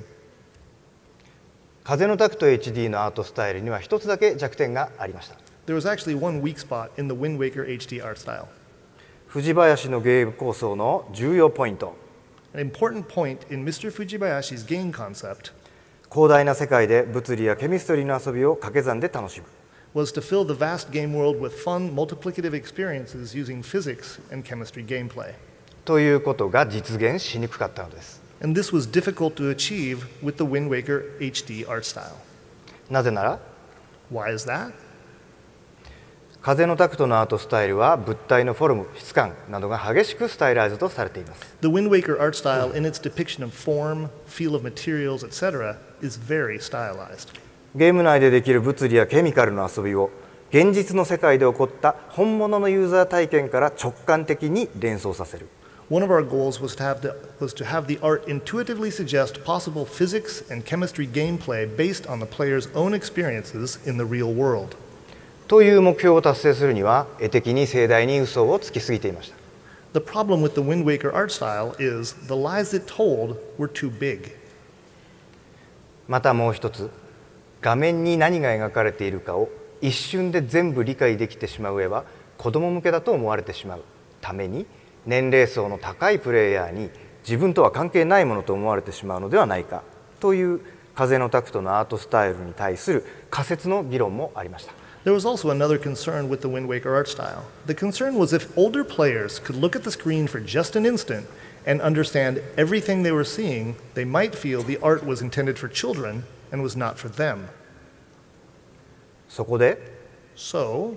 E: 風のタクト HD のアートスタイルには一つだけ弱点がありました。
F: There was actually one weak spot in the Wind Waker HD art style.
E: 藤林のゲーム構想の重要ポイント。
F: An important point in Mr. Fujibayashi's game concept
E: 広大な世界で物理やケミストリーの遊びを掛け算で楽しむ。
F: was to fill the vast game world with fun, multiplicative experiences using physics and chemistry gameplay.
E: ということが実現しにくかったのです。
F: And this was difficult to achieve with the Wind Waker HD art style.
E: なぜなら
F: Why is that?
E: 風のタクトのアートスタイルは物体のフォルム、質感などが激しくスタイライズとされています。
F: The Wind Waker art style, in its depiction of form, feel of materials, etc., is very stylized.
E: ゲーム内でできる物理やケミカルの遊びを現実の世界で起こった本物のユーザー体験から直感的に連想させる。
F: One of our goals was to have the art intuitively suggest possible physics and chemistry gameplay based on the player's own experiences in the real world.
E: という目標を達成するには絵的に盛大に嘘をつきすぎていました。
F: The problem with the Wind Waker art style is the lies it told were too big.
E: またもう一つ、画面に何が描かれているかを一瞬で全部理解できてしまう絵は子供向けだと思われてしまうために、年齢層の高いプレイヤーに自分とは関係ないものと思われてしまうのではないかという風のタクトのアートスタイルに対する仮説の議論もありました。
F: There was also another concern with the Wind Waker art style. The concern was if older players could look at the screen for just an instant and understand everything they were seeing, they might feel the art was intended for children and was not for them.
E: そこで
F: So,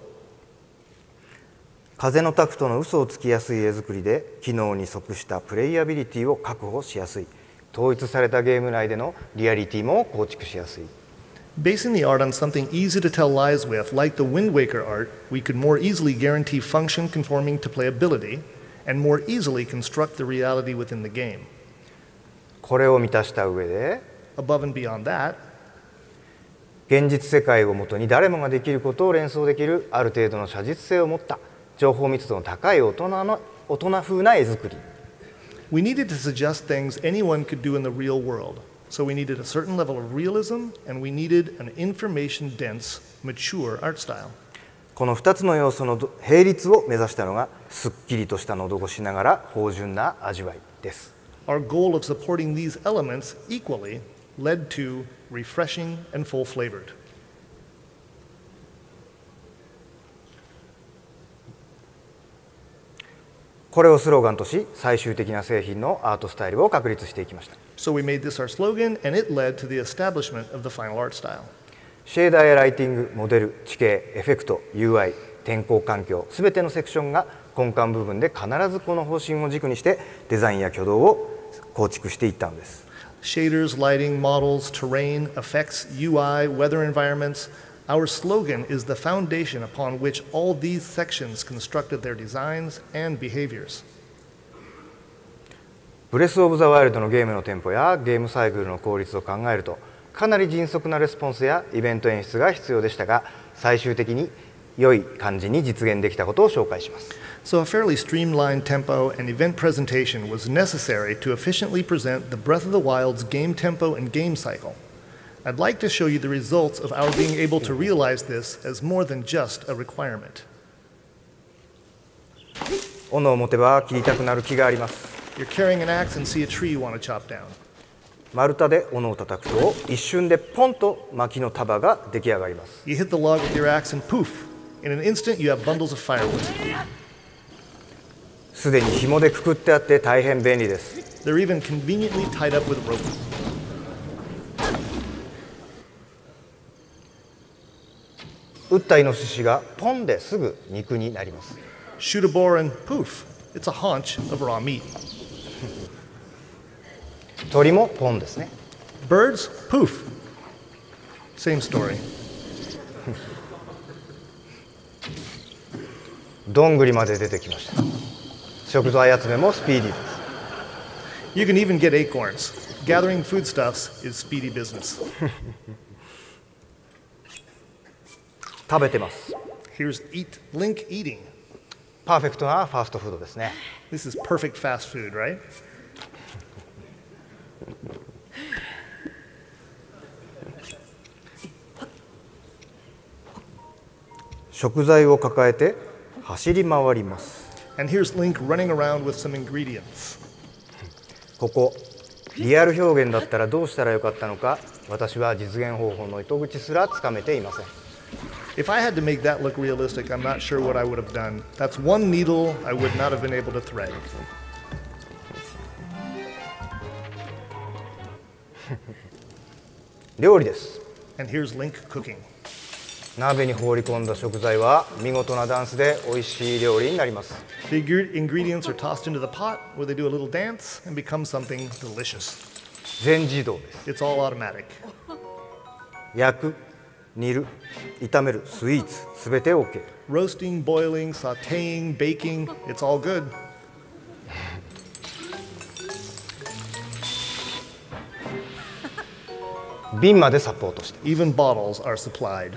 E: 風のタクトの嘘をつきやすい絵作りで機能に即したプレイアビリティを確保しやすい、統一されたゲーム内でのリアリティも構築しやすい。
F: basing the art on something easy to tell lies with, like the Wind Waker art, we could more easily guarantee function conforming to playability and more easily construct the reality within the game.
E: これを満たした上で
F: Above and beyond that,
E: 現実世界をもとに誰もができることを連想できるある程度の写実性を持った情報密度の高い大人風な絵作り。
F: we needed to suggest things anyone could do in the real world. So we needed a certain level of realism, and we needed an information-dense, mature art style.
E: この2つの要素の並立を目指したのがすっきりとした喉越しながら芳醇な味わいです。
F: Our goal of supporting these elements equally led to refreshing and full-flavored.
E: これをスローガンとし、最終的な製品のアートスタイルを確立していきました。
F: So we made this our slogan, and it led to the establishment of the final art style.
E: シェーダーやライティング、モデル、地形、エフェクト、UI、天候環境、すべてのセクションが根幹部分で必ずこの方針を軸にしてデザインや挙動を構築していったのです。
F: Shaders, lighting, models, terrain, effects, UI, weather environments. Our slogan is the foundation upon which all these sections constructed their designs and behaviors.
E: ブレス・オブ・ザ・ワイルドのゲームのテンポやゲームサイクルの効率を考えると、かなり迅速なレスポンスやイベント演出が必要でしたが、最終的に良い感じに実現できたことを紹介します。
F: So a fairly streamlined tempo and event presentation was necessary to efficiently present the Breath of the Wild's game tempo and game cycle. I'd like to show you the results of our being able to realize this as more than just a requirement.
E: 斧を持てば切りたくなる気があります。
F: You're carrying an axe and see a tree you want to chop down.
E: 丸太で斧を叩くと一瞬でポンと薪の束が出来上がります。
F: You hit the log with your axe and poof! In an instant you have bundles of firewood.
E: すでに紐でくくってあって大変便利です。
F: They're even conveniently tied up with rope.
E: 撃ったイノシシがポンですぐ肉になります。
F: Shoot a boar and poof, it's a haunch of raw meat.
E: 鳥もポンですね。
F: Birds, poof. Same story.
E: どんぐりまで出てきました。食材集めもスピーディーです。
F: You can even get acorns. Gathering foodstuffs is speedy business.
E: 食べてます。
F: Here's Link eating.
E: パーフェクトなファーストフードですね。
F: This is perfect fast food, right?
E: 食材を抱えて走り回ります。
F: And here's Link running around with some ingredients.
E: ここリアル表現だったらどうしたらよかったのか、私は実現方法の糸口すらつかめていません。
F: If I had to make that look realistic, I'm not sure what I would have done. That's one needle I would not have been able to thread.
E: 料理です。
F: And here's Link cooking.
E: 鍋に放り込んだ食材は見事なダンスで美味しい料理になります。
F: The ingredients are tossed into the pot where they do a little dance and become something delicious.
E: 全自動です。
F: It's all automatic.
E: 焼く、煮る、炒める、スイーツ、すべて OK。
F: Roasting, boiling, sautéing, baking, it's all good.
E: 瓶までサポートして。
F: Even bottles are supplied.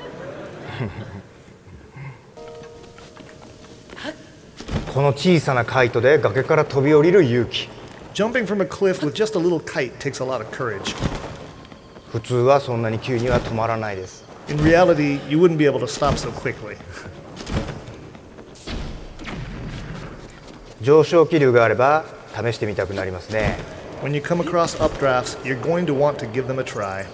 E: この小さなカイトで崖から飛び降りる勇気。
F: Jumping from a cliff with just a little kite takes a lot of courage.
E: 普通はそんなに急には止まらないです。
F: In reality, you wouldn't be able to stop so quickly.
E: 上昇気流があれば試してみたくなりますね。
F: When you come across updrafts, you're going to want to give them a try.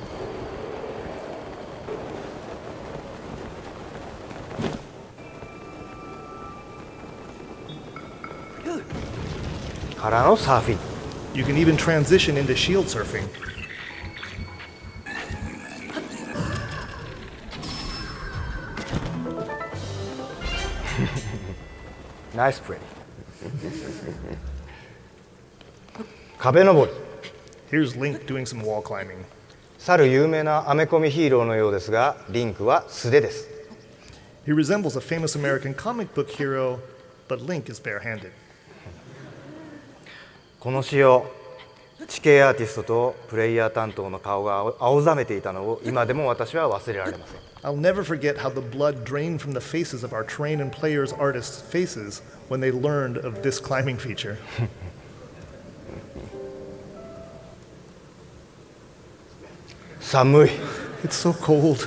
E: からのサーフィン。
F: You can even transition into shield surfing.
E: ナイスプレー。壁登り。
F: Here's Link doing some wall climbing.
E: 去る有名なアメコミヒーローのようですが、リンクは素手です。
F: He resembles a famous American comic book hero, but Link is barehanded.
E: この仕様、地形アーティストとプレイヤー担当の顔が青ざめていたのを今でも私は忘れられません。
F: I'll never forget how the blood drained from the faces of our train and players artists' faces when they learned of this climbing feature.
E: 寒い。
F: It's so cold.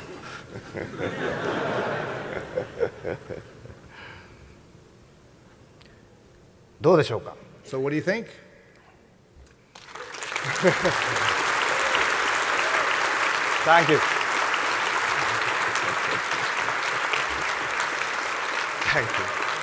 E: どうでしょうか。
F: So what do you think?
E: Thank you. Thank you.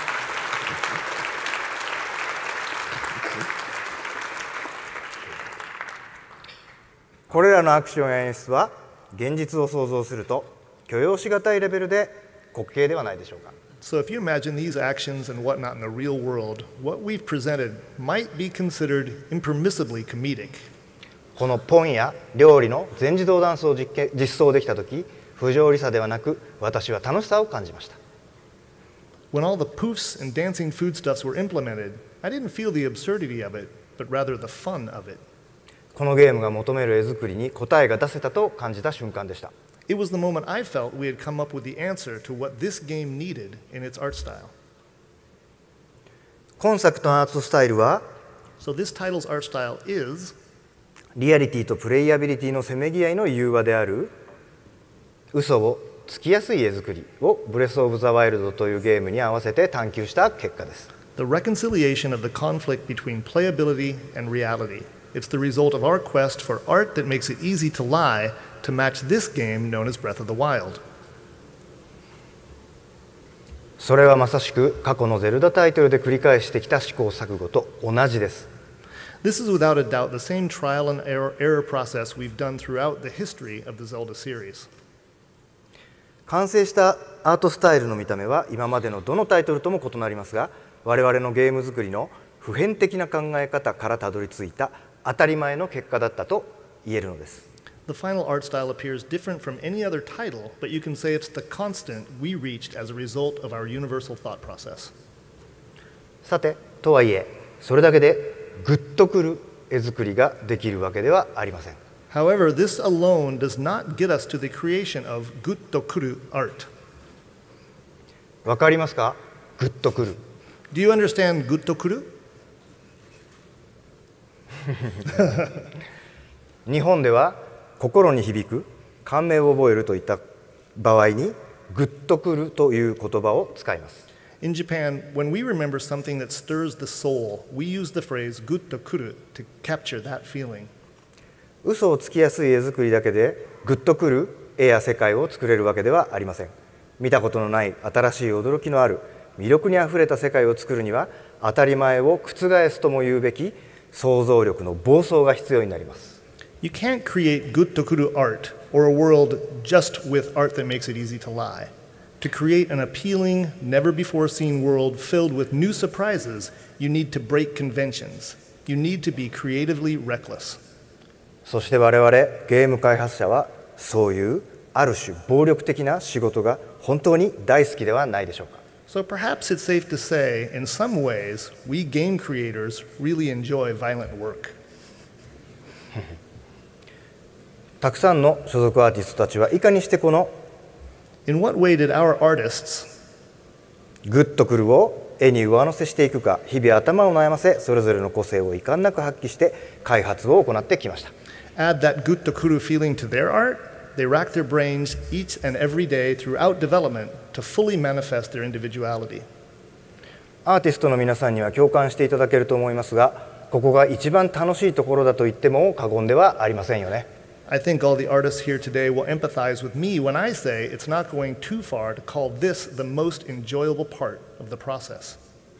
E: これらのアクションや演出は現実を想像すると許容しがたいレベルで滑稽ではないでしょうか。
F: So if you imagine these actions and whatnot in the real world, what we've presented might be considered impermissibly comedic.
E: このポンや料理の全自動ダンスを実装できたとき、不条理さではなく私は楽しさを感じました。
F: When all the poofs and dancing foodstuffs were implemented, I didn't feel the absurdity of it, but rather the fun of it.
E: このゲームが求める絵作りに答えが出せたと感じた瞬間でした。
F: It was the moment I felt we had come up with the answer to what this game needed in its art style.
E: 今作のアートスタイルは
F: So this title's art style is
E: リアリティとプレイアビリティのせめぎ合いの融和である嘘をつきやすい絵作りをブレス・オブ・ザ・ワイルドというゲームに合わせて探求した結果です。
F: the reconciliation of the conflict between playability and reality. It's the result of our quest for art that makes it easy to lie to match this game known as Breath of the Wild.
E: それはまさしく過去のゼルダタイトルで繰り返してきた試行錯誤と同じです。
F: This is without a doubt the same trial and error process we've done throughout the history of the Zelda series.
E: 完成したアートスタイルの見た目は今までのどのタイトルとも異なりますが、我々のゲーム作りの普遍的な考え方からたどり着いた当たり前の結果だったと言えるのです。
F: The final art style appears different from any other title, but you can say it's the constant we reached as a result of our universal thought process.
E: さて、とはいえ、それだけでグッとくる絵作りができるわけではありません。
F: However, this alone does not get us to the creation of guttokuru art.
E: わかりますか？グッとくる。
F: Do you understand guttokuru?
E: 日本では心に響く、感銘を覚えるといった場合にグッとくるという言葉を使います。
F: In Japan, when we remember something that stirs the soul, we use the phrase guttokuru to capture that feeling.
E: 嘘をつきやすい絵作りだけでグッとくる絵や世界を作れるわけではありません。見たことのない新しい驚きのある魅力にあふれた世界を作るには当たり前を覆すとも言うべき想像力の暴走が必要になります。
F: You can't create guttokuru art or a world just with art that makes it easy to lie. To create an appealing, never-before-seen world filled with new surprises, you need to break conventions. You need to be creatively reckless.
E: そして我々ゲーム開発者はそういうある種暴力的な仕事が本当に大好きではないでしょうか。
F: So perhaps it's safe to say, in some ways, we game creators really enjoy violent work.
E: たくさんの所属アーティストたちはいかにしてこの
F: In what way did our artists
E: グッとくるを絵に上乗せしていくか、日々頭を悩ませ、それぞれの個性を遺憾なく発揮して開発を行ってきました。
F: add that guttokuru feeling to their art? They rack their brains each and every day throughout development to fully manifest their individuality.
E: アーティストの皆さんには共感していただけると思いますが、ここが一番楽しいところだと言っても過言ではありませんよね。
F: I think all the artists here today will empathize with me when I say it's not going too far to call this the most enjoyable part of the process.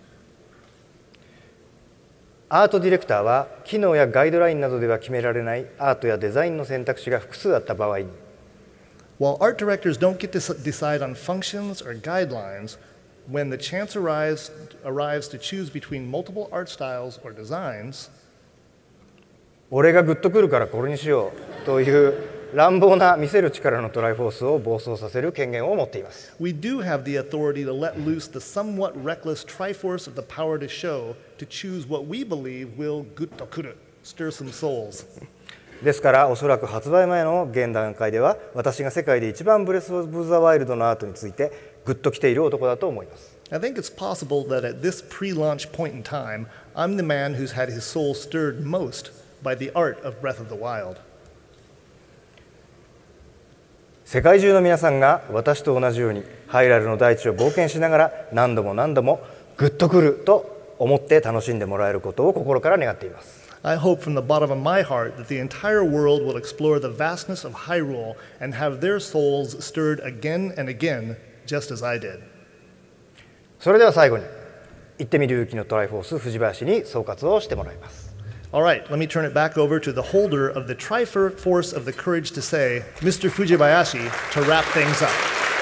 E: アートディレクターは機能やガイドラインなどでは決められないアートやデザインの選択肢が複数あった場合に、
F: While art directors don't get to decide on functions or guidelines, when the chance arrives to choose between multiple art styles or designs,
E: 俺がグッとくるからこれにしようという乱暴な見せる力のトライフォースを暴走させる権限を持っています。
F: we do have the authority to let loose the somewhat reckless triforce of the power to show, to choose what we believe will guttokuru, stir some souls.
E: ですからおそらく発売前の現段階では私が世界で一番ブレス・オブ・ザ・ワイルドのアートについてグッときている男だと思います。
F: I think it's possible that at this pre-launch point in time, I'm the man who's had his soul stirred most by the art of Breath of the Wild.
E: 世界中の皆さんが私と同じようにハイラルの大地を冒険しながら何度も何度もグッとくると思って楽しんでもらえることを心から願っています。
F: I hope from the bottom of my heart that the entire world will explore the vastness of Hyrule and have their souls stirred again and again, just as I did.
E: それでは最後に行ってみる勇気のトライフォース藤林に総括をしてもらいます。
F: All right, let me turn it back over to the holder of the Triforce of the Courage to say, Mr. Fujibayashi, to wrap things up.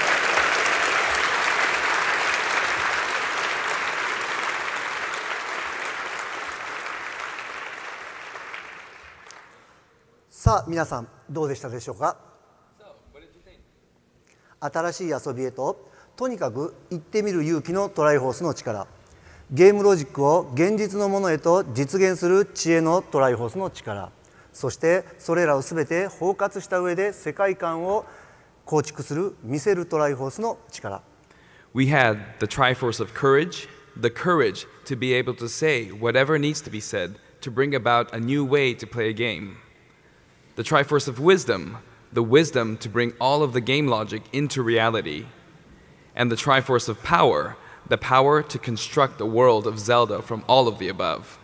A: さあ皆さんどうでしたでしょうか。新しい遊びへととにかく行ってみる勇気のトライフォースの力、ゲームロジックを現実のものへと実現する知恵のトライフォースの力、そしてそれらをすべて包括した上で世界観を構築する見せるトライフォースの力。
B: We had the Triforce of courage, the courage to be able to say whatever needs to be said to bring about a new way to play a game. The Triforce of wisdom, the wisdom to bring all of the game logic into reality. And the Triforce of power, the power to construct the world of Zelda from all of the above.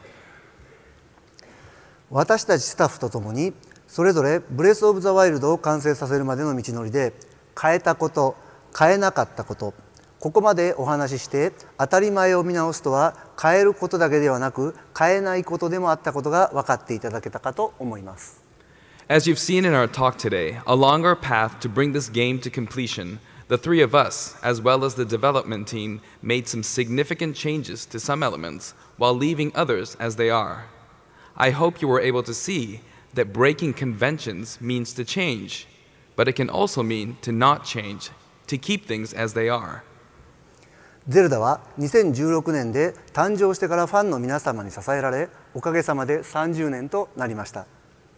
A: 私たちスタッフとともにそれぞれブレス・オブ・ザ・ワイルドを完成させるまでの道のりで変えたこと、変えなかったこと、 ここまでお話しして当たり前を見直すとは変えることだけではなく変えないことでもあったことが分かっていただけたかと思います。
G: As you've seen in our talk today, along our path to bring this game to completion, the three of us, as well as the development team, made some significant changes to some elements while leaving others as they are. I hope you were able to see that breaking conventions means to change, but it can also mean to not change, to keep things as they are.
A: ゼルダは2016年で誕生してからファンの皆様に支えられ、おかげさまで30年となりました。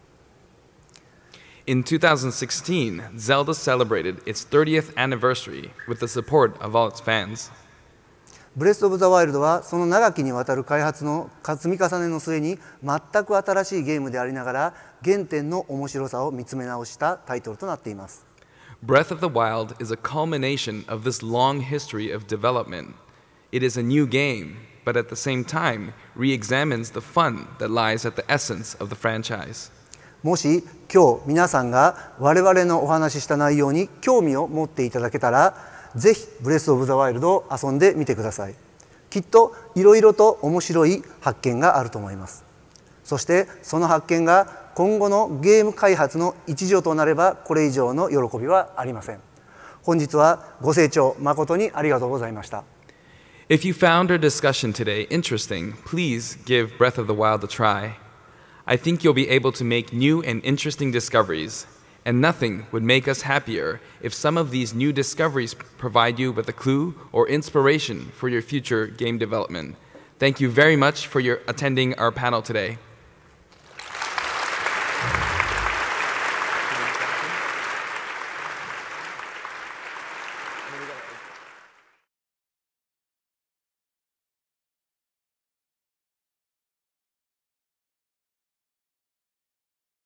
G: In 2016, Zelda celebrated its 30th anniversary with the support of all its fans.
A: ブレス・オブ・ザ・ワイルドはその長きにわたる開発の積み重ねの末に全く新しいゲームでありながら原点の面白さを見つめ直したタイトルとなっています。
G: Breath of the Wild is a culmination of this long history of development. It is a new game, but at the same time re-examines the fun that lies at the essence of the franchise.
A: もし今日皆さんが我々のお話しした内容に興味を持っていただけたら、ぜひブレス・オブ・ザ・ワイルドを遊んでみてください。きっといろいろと面白い発見があると思います。そしてその発見が今後のゲーム開発の一助となればこれ以上の喜びはありません。本日はご清聴誠にありがとうございました。
G: If you found our discussion today interesting, please give Breath of the Wild a try. I think you'll be able to make new and interesting discoveries, and nothing would make us happier if some of these new discoveries provide you with a clue or inspiration for your future game development. Thank you very much for attending our panel today.